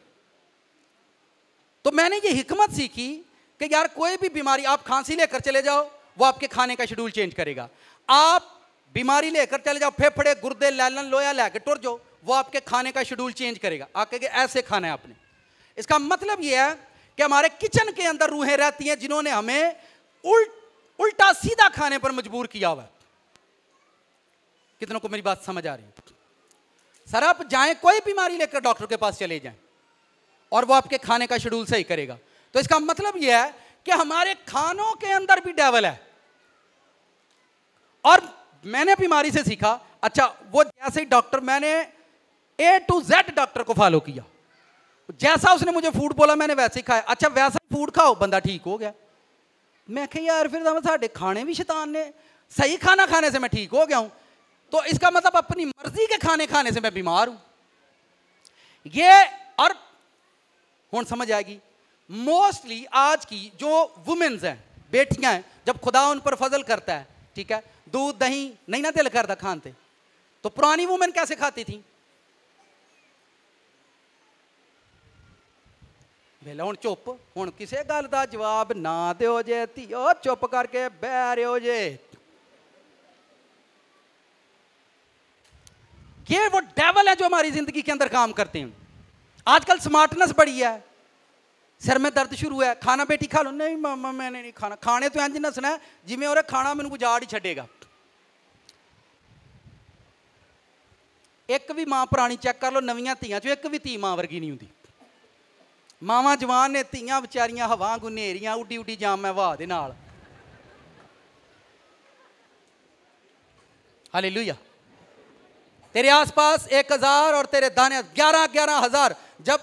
A: तो मैंने ये हिकमत सीखी कि यार कोई भी बीमारी, आप खांसी लेकर चले जाओ, वो आपके खाने का शेड्यूल चेंज करेगा। आप बीमारी लेकर चले जाओ, फेफड़े, गुर्दे, लैलन, लोया लेकर टुर जाओ, वो आपके खाने का शेड्यूल चेंज करेगा। आप कहेंगे ऐसे खाना है आपने। इसका मतलब यह है कि हमारे किचन के अंदर रूहें रहती हैं जिन्होंने हमें उल्टा सीधा खाने पर मजबूर किया हुआ है। कितनों को मेरी बात समझ आ रही है? सर आप जाएं, कोई बीमारी लेकर डॉक्टर के पास चले जाएं और वो आपके खाने का शेड्यूल सही करेगा। तो इसका मतलब यह है कि हमारे खानों के अंदर भी डेविल है। और मैंने बीमारी से सीखा, अच्छा वो जैसे ही डॉक्टर, मैंने A to Z डॉक्टर को फॉलो किया, जैसा उसने मुझे फूड बोला मैंने वैसे ही खाया। अच्छा वैसा ही फूड खाओ, बंदा ठीक हो गया। मैं कहा यार फिर साढ़े खाने भी शैतान ने, सही खाना खाने से मैं ठीक हो गया हूं, तो इसका मतलब अपनी मर्जी के खाने खाने से मैं बीमार हूं। ये और हुन समझ आएगी, मोस्टली आज की जो वुमेन्स हैं, बेटियां हैं, जब खुदा उन पर फजल करता है, ठीक है, दूध दही नहीं ना दिल करता खाते, तो पुरानी वुमेन कैसे खाती थी? वेला हुन चुप, हुन किसे गल दा जवाब ना दिओ जे धीओ, चुप करके बह रहे हो जे। ये वो डेविल है जो हमारी जिंदगी के अंदर काम करते हैं। आजकल स्मार्टनेस बढ़ी है, सिर में दर्द शुरू है, खाना बेटी खा लो, नहीं मामा मैंने नहीं खाना, खाने तो इंज नसना है जिवें ओरे खाना मैनूं गुजाड़ ही छड्डेगा। एक भी मां पुरानी चेक कर लो, नवीं धीआं चों एक भी धी मां वर्गी नहीं हुंदी। मावां जवान ने, धीआं विचारियां हवा गुनेरियां, उड्डी उड्डी जाम मैं वाह दे नाल। हालेलुया। तेरे आसपास 1000 और तेरे दाने 11,000। जब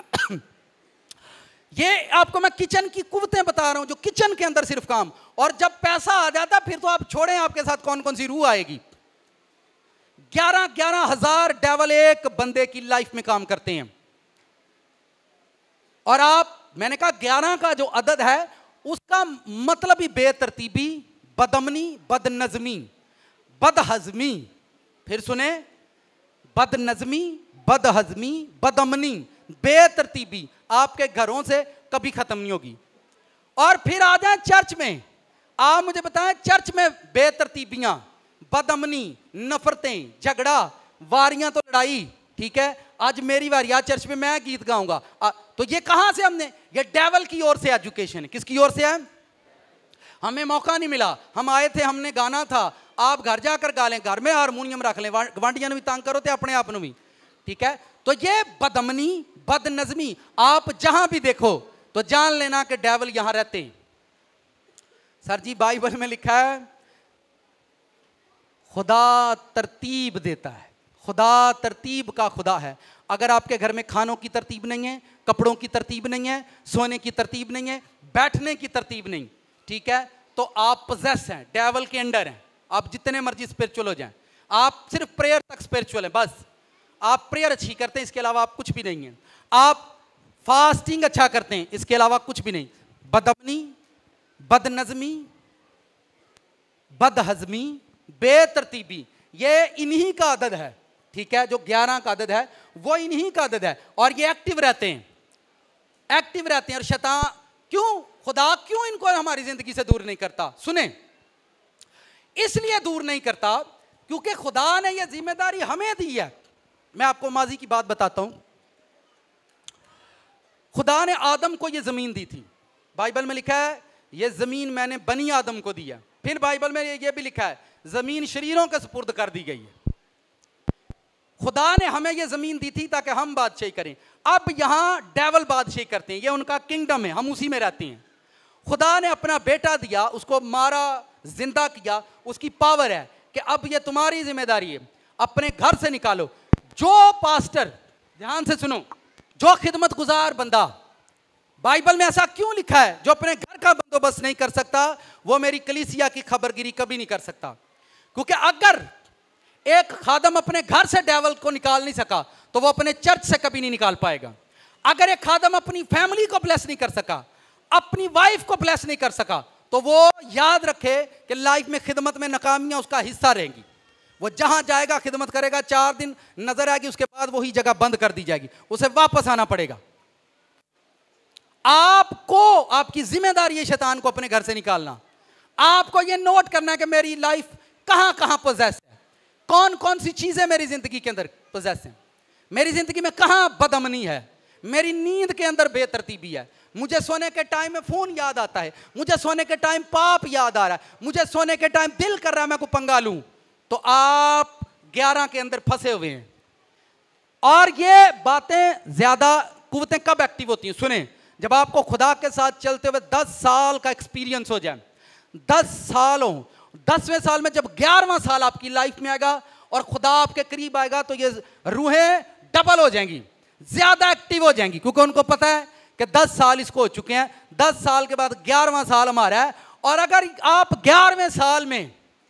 A: ये आपको मैं किचन की कुव्वतें बता रहा हूं, जो किचन के अंदर सिर्फ काम, और जब पैसा आ जाता फिर तो आप छोड़ें आपके साथ कौन कौन सी रूह आएगी। 11,000 डेविल एक बंदे की लाइफ में काम करते हैं। और आप, मैंने कहा 11 का जो अदद है उसका मतलब ही बेतरतीबी, बदअमनी, बदनज़मी, बदहज़मी। फिर सुने, बदनज़मी, बदहज़मी, बदअमनी, बेतरतीबी आपके घरों से कभी खत्म नहीं होगी। और फिर आ जाए चर्च में, आप मुझे बताएं चर्च में बेतरतीबियां, बदअमनी, नफरतें, झगड़ा, वारियां तो लड़ाई, ठीक है, आज मेरी वारी, आज चर्च में मैं गीत गाऊंगा, तो ये कहां से हमने, ये डेविल की ओर से एजुकेशन है। किसकी ओर से है? हमें मौका नहीं मिला, हम आए थे, हमने गाना था, आप घर जाकर गा लें, घर में हारमोनियम रख लें, गवांडियां भी तंग करो तो अपने आप भी, ठीक है। तो ये बदअमनी, बदनज़मी आप जहां भी देखो तो जान लेना कि डेविल यहां रहते हैं। सर जी बाइबल में लिखा है खुदा तरतीब देता है, खुदा तरतीब का खुदा है। अगर आपके घर में खानों की तरतीब नहीं है, कपड़ों की तरतीब नहीं है, सोने की तरतीब नहीं है, बैठने की तरतीब नहीं, ठीक है, तो आप पोजेस हैं, डेविल के अंडर हैं। आप जितने मर्जी स्पिरिचुअल हो जाएं, आप सिर्फ प्रेयर तक स्पिरिचुअल हैं, बस आप प्रेयर अच्छी करते हैं, इसके अलावा आप कुछ भी नहीं हैं। आप फास्टिंग अच्छा करते हैं, इसके अलावा कुछ भी नहीं। बदअमनी, बदनज़मी, बदहज़मी, बेतरतीबी, ये इन्हीं का अदद है, ठीक है, जो 11 का अदद है वो इन्हीं का अदद है। और ये एक्टिव रहते हैं, एक्टिव रहते हैं। और शैतान क्यों, खुदा क्यों इनको हमारी जिंदगी से दूर नहीं करता? सुने, इसलिए दूर नहीं करता क्योंकि खुदा ने यह जिम्मेदारी हमें दी है। मैं आपको माजी की बात बताता हूं। खुदा ने आदम को यह जमीन दी थी, बाइबल में लिखा है यह जमीन मैंने बनी आदम को दी है। फिर बाइबल में यह भी लिखा है जमीन शरीरों के सुपुर्द कर दी गई है। खुदा ने हमें यह जमीन दी थी ताकि हम बादशाही करें। अब यहां डेविल बादशाही करते हैं, यह उनका किंगडम है, हम उसी में रहते हैं। खुदा ने अपना बेटा दिया, उसको मारा, जिंदा किया, उसकी पावर है कि अब यह तुम्हारी जिम्मेदारी है, अपने घर से निकालो। जो पास्टर, ध्यान से सुनो, जो खिदमत गुजार बंदा, बाइबल में ऐसा क्यों लिखा है, जो अपने घर का बंदोबस्त नहीं कर सकता वो मेरी कलीसिया की खबरगिरी कभी नहीं कर सकता। क्योंकि अगर एक खादम अपने घर से डेविल को निकाल नहीं सका तो वो अपने चर्च से कभी नहीं निकाल पाएगा। अगर एक खादम अपनी फैमिली को ब्लेस नहीं कर सका, अपनी वाइफ को ब्लेस नहीं कर सका, तो वो याद रखे कि लाइफ में खिदमत में नाकामियां उसका हिस्सा रहेंगी। वो जहां जाएगा खिदमत करेगा, 4 दिन नजर आएगी, उसके बाद वही जगह बंद कर दी जाएगी, उसे वापस आना पड़ेगा। आपको, आपकी जिम्मेदारी है शैतान को अपने घर से निकालना। आपको यह नोट करना है कि मेरी लाइफ कहां कहां पोजेस है, कौन कौन सी चीजें मेरी जिंदगी के अंदर पोजेस हैं, मेरी जिंदगी में कहां बदअमनी है, मेरी नींद के अंदर बेतरतीबी है, मुझे सोने के टाइम में फोन याद आता है, मुझे सोने के टाइम पाप याद आ रहा है, मुझे सोने के टाइम दिल कर रहा है मैं को पंगा लूं, तो आप 11 के अंदर फंसे हुए हैं। और ये बातें ज्यादा कुव्वतें कब एक्टिव होती हैं? सुने, जब आपको खुदा के साथ चलते हुए 10 साल का एक्सपीरियंस हो जाए, 10 साल हो, 10वें साल में जब 11वां साल आपकी लाइफ में आएगा और खुदा आपके करीब आएगा, तो ये रूहें डबल हो जाएंगी, ज्यादा एक्टिव हो जाएंगी, क्योंकि उनको पता है कि 10 साल इसको हो चुके हैं, 10 साल के बाद 11वां साल हमारा है। और अगर आप 11वें साल में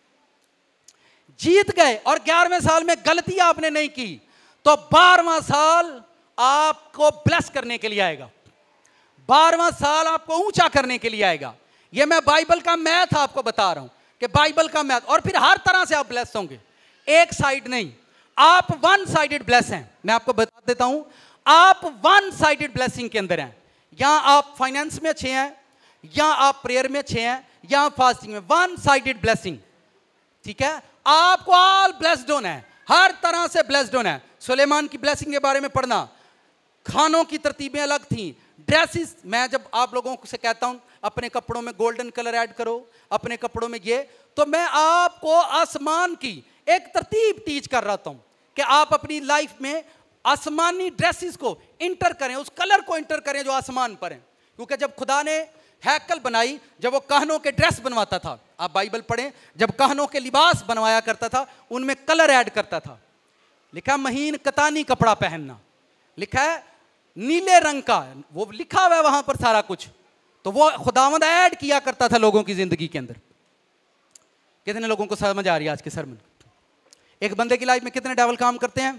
A: जीत गए और 11वें साल में गलती आपने नहीं की, तो 12वां साल आपको ब्लेस करने के लिए आएगा, 12वां साल आपको ऊंचा करने के लिए आएगा। ये मैं बाइबल का मैथ आपको बता रहा हूं कि बाइबल का मैथ, और फिर हर तरह से आप ब्लेस होंगे, एक साइड नहीं, आप वन साइडेड ब्लेस हैं। मैं आपको बता देता हूं, आप वन साइडेड ब्लेसिंग के अंदर हैं। यहां आप फाइनेंस में अच्छे हैं, या आप प्रेयर में अच्छे हैं, या फास्टिंग में, वन साइडेड ब्लेसिंग, ठीक है। आपको ऑल ब्लेस्ड होना है, हर तरह से ब्लेस्ड होना है। सुलेमान की ब्लेसिंग के बारे में पढ़ना, खानों की तरतीबें अलग थी, ड्रेसेस, मैं जब आप लोगों से कहता हूं अपने कपड़ों में गोल्डन कलर ऐड करो, अपने कपड़ों में ये, तो मैं आपको आसमान की एक तरतीब टीच कर रहा हूं कि आप अपनी लाइफ में आसमानी ड्रेसेस को इंटर करें, उस कलर को इंटर करें जो आसमान पर है। क्योंकि जब खुदा ने हैकल बनाई, जब वो कहनों के ड्रेस बनवाता था, आप बाइबल पढ़ें, जब कहनों के लिबास बनवाया करता था, उनमें कलर ऐड करता था। लिखा महीन कतानी कपड़ा पहनना, लिखा है नीले रंग का, वो लिखा हुआ है वहां पर सारा कुछ, तो वो खुदावंद ऐड किया करता था लोगों की जिंदगी के अंदर। कितने लोगों को समझ आ रही है आज के सरमन? एक बंदे की लाइफ में कितने डेवल काम करते हैं?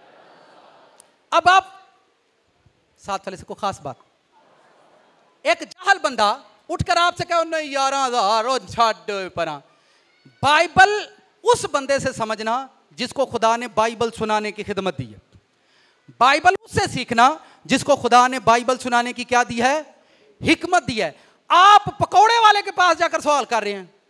A: अब आप साथ वाले से को खास बात, एक जाहल बंदा उठकर आपसे कहो नहीं 11,000 छाड़ पर, बाइबल उस बंदे से समझना जिसको खुदा ने बाइबल सुनाने की खिदमत दी है, बाइबल उससे सीखना जिसको खुदा ने बाइबल सुनाने की क्या दी है? हिकमत दी है। आप पकौड़े वाले के पास जाकर सवाल कर रहे हैं,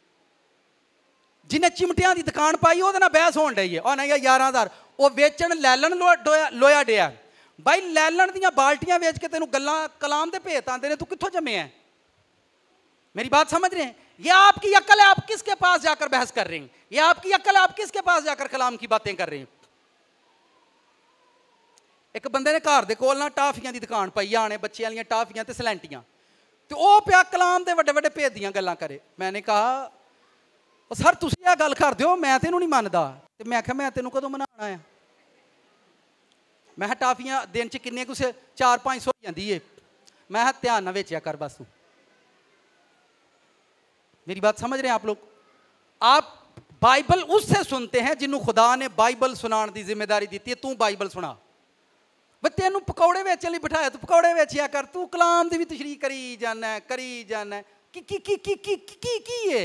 A: जिन्हें चिमटियां की दुकान पाई वो ना बहस होने रही है, और नहीं 11,000 वो बेचन लैलन लोया डिया भाई, लैलन दियां बाल्टियां बेच के तेन गल्लां कलाम दे भेत आंदे ने, तू कित्थों जमे है? मेरी बात समझ रहे हैं? ये आपकी अक्ल है, आप किसके पास जाकर बहस कर रहे हैं? ये आपकी अक्ल है, आप किसके पास जाकर कलाम की बातें कर रहे हैं? एक बंदे ने घर दे कोल ना टाफियां की दुकान पाई, आने बच्चे वाली टाफियां ते सलैंटियां, तो वह पिया कलाम दे वड्डे वड्डे भेद दियां गल्लां करे। मैंने कहा सर तुसीं यह गल कर दो, मैं तेनों नहीं मनदा। ते मैं आख्या मैं तेनों कदों मनाना है? मैं टाफियां दिन च किन्ने कुछ 400-500 हो जाती है। मैं ध्यान ना बेचिया कर बस तू। मेरी बात समझ रहे हैं आप लोग? आप बाइबल उससे सुनते हैं जिन्हों खुदा ने बाइबल सुनाने की जिम्मेदारी दी है। तू बाइबल सुना, बस तेनों पकौड़े बेचने लिए बिठाया, तू पकौड़े बेचिया कर, तू कलाम की भी तशरीह करी जाना की है।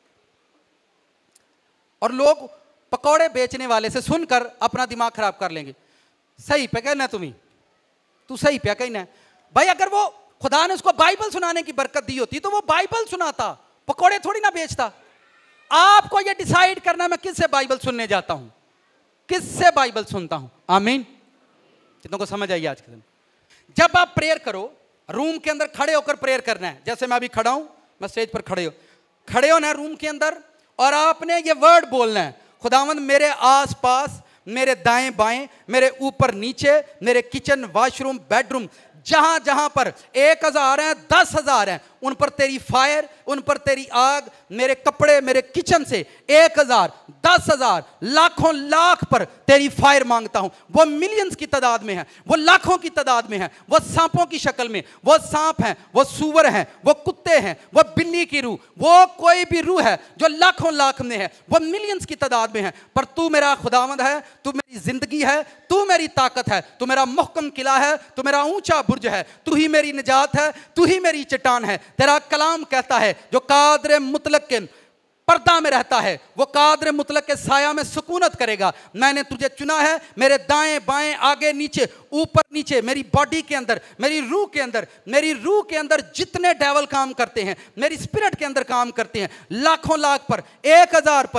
A: और लोग पकौड़े बेचने वाले से सुनकर अपना दिमाग खराब कर लेंगे। सही पे कहना तुम्हें, तू सही पे कहना भाई। अगर वो खुदा ने उसको बाइबल सुनाने की बरकत दी होती तो वो बाइबल सुनाता, पकौड़े थोड़ी ना बेचता। आपको ये डिसाइड करना मैं किससे बाइबल सुनने जाता हूं, किससे बाइबल सुनता हूं। आमीन। कितनों को समझ आई आज के दिन? जब आप प्रेयर करो, रूम के अंदर खड़े होकर प्रेयर करना है। जैसे मैं अभी खड़ा हूं, मैं स्टेज पर खड़े होना है रूम के अंदर, और आपने ये वर्ड बोलना है, खुदावंद मेरे आस पास, मेरे दाएं बाएं, मेरे ऊपर नीचे, मेरे किचन वॉशरूम बेडरूम, जहां जहां पर 1,000 हैं 10,000 हैं, उन पर तेरी फायर, उन पर तेरी आग, मेरे कपड़े मेरे किचन से 1,000 10,000 लाखों लाख पर तेरी फायर मांगता हूं। वो मिलियंस की तादाद में है, वो लाखों की तादाद में है, वो सांपों की शक्ल में, वो सांप हैं, वो सूअर हैं, वो कुत्ते हैं, वो बिल्ली की रूह, वो कोई भी रूह है जो लाखों लाख में है, वो मिलियंस की तादाद में है। पर तू मेरा खुदावंद है, तू मेरी जिंदगी है, तू मेरी ताकत है, तू मेरा मुहकम किला है, तू मेरा ऊंचा बुर्ज है, तू ही मेरी निजात है, तू ही मेरी चट्टान है। तेरा कलाम कहता है जो कादर मुतलक के पर्दा में रहता है, वो कादर मुतलक के साया में सुकूनत करेगा। मैंने तुझे चुना है, मेरे दाएं बाएं आगे नीचे ऊपर नीचे, मेरी बॉडी के अंदर, मेरी रूह के अंदर, मेरी रूह के अंदर जितने डेवल काम करते हैं, मेरी स्पिरिट के अंदर काम करते हैं, लाखों लाख पर, 1,000 पर,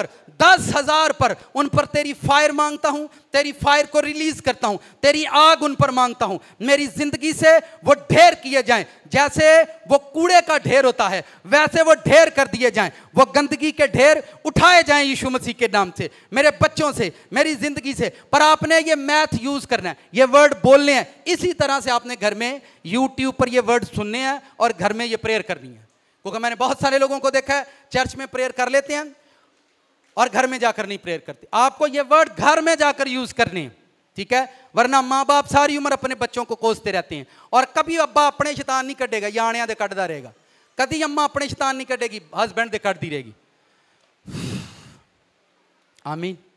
A: 10,000 पर, उन पर तेरी फायर मांगता हूं, तेरी फायर को रिलीज करता हूं, तेरी आग उन पर मांगता हूं। मेरी जिंदगी से वो ढेर किए जाएं, जैसे वो कूड़े का ढेर होता है वैसे वो ढेर कर दिए जाएं, वो गंदगी के ढेर उठाए जाएं यीशु मसीह के नाम से, मेरे बच्चों से, मेरी जिंदगी से। पर आपने ये मैथ यूज करना है, ये वर्ड बोलने हैं। इसी तरह से आपने घर में यूट्यूब पर ये वर्ड सुनने हैं और घर में ये प्रेयर करनी है। क्योंकि मैंने बहुत सारे लोगों को देखा है चर्च में प्रेयर कर लेते हैं और घर में जाकर नहीं प्रेयर करते। आपको ये वर्ड घर में जाकर यूज करने हैं, ठीक है? वरना माँ बाप सारी उम्र अपने बच्चों को कोसते रहते हैं और कभी अब्बा अपने शैतान नहीं कटेगा, या आणिया दे कटदा रहेगा। कभी अम्मा अपने शैतान नहीं कटेगी, हस्बैंड दे कटदी रहेगी। आमीन।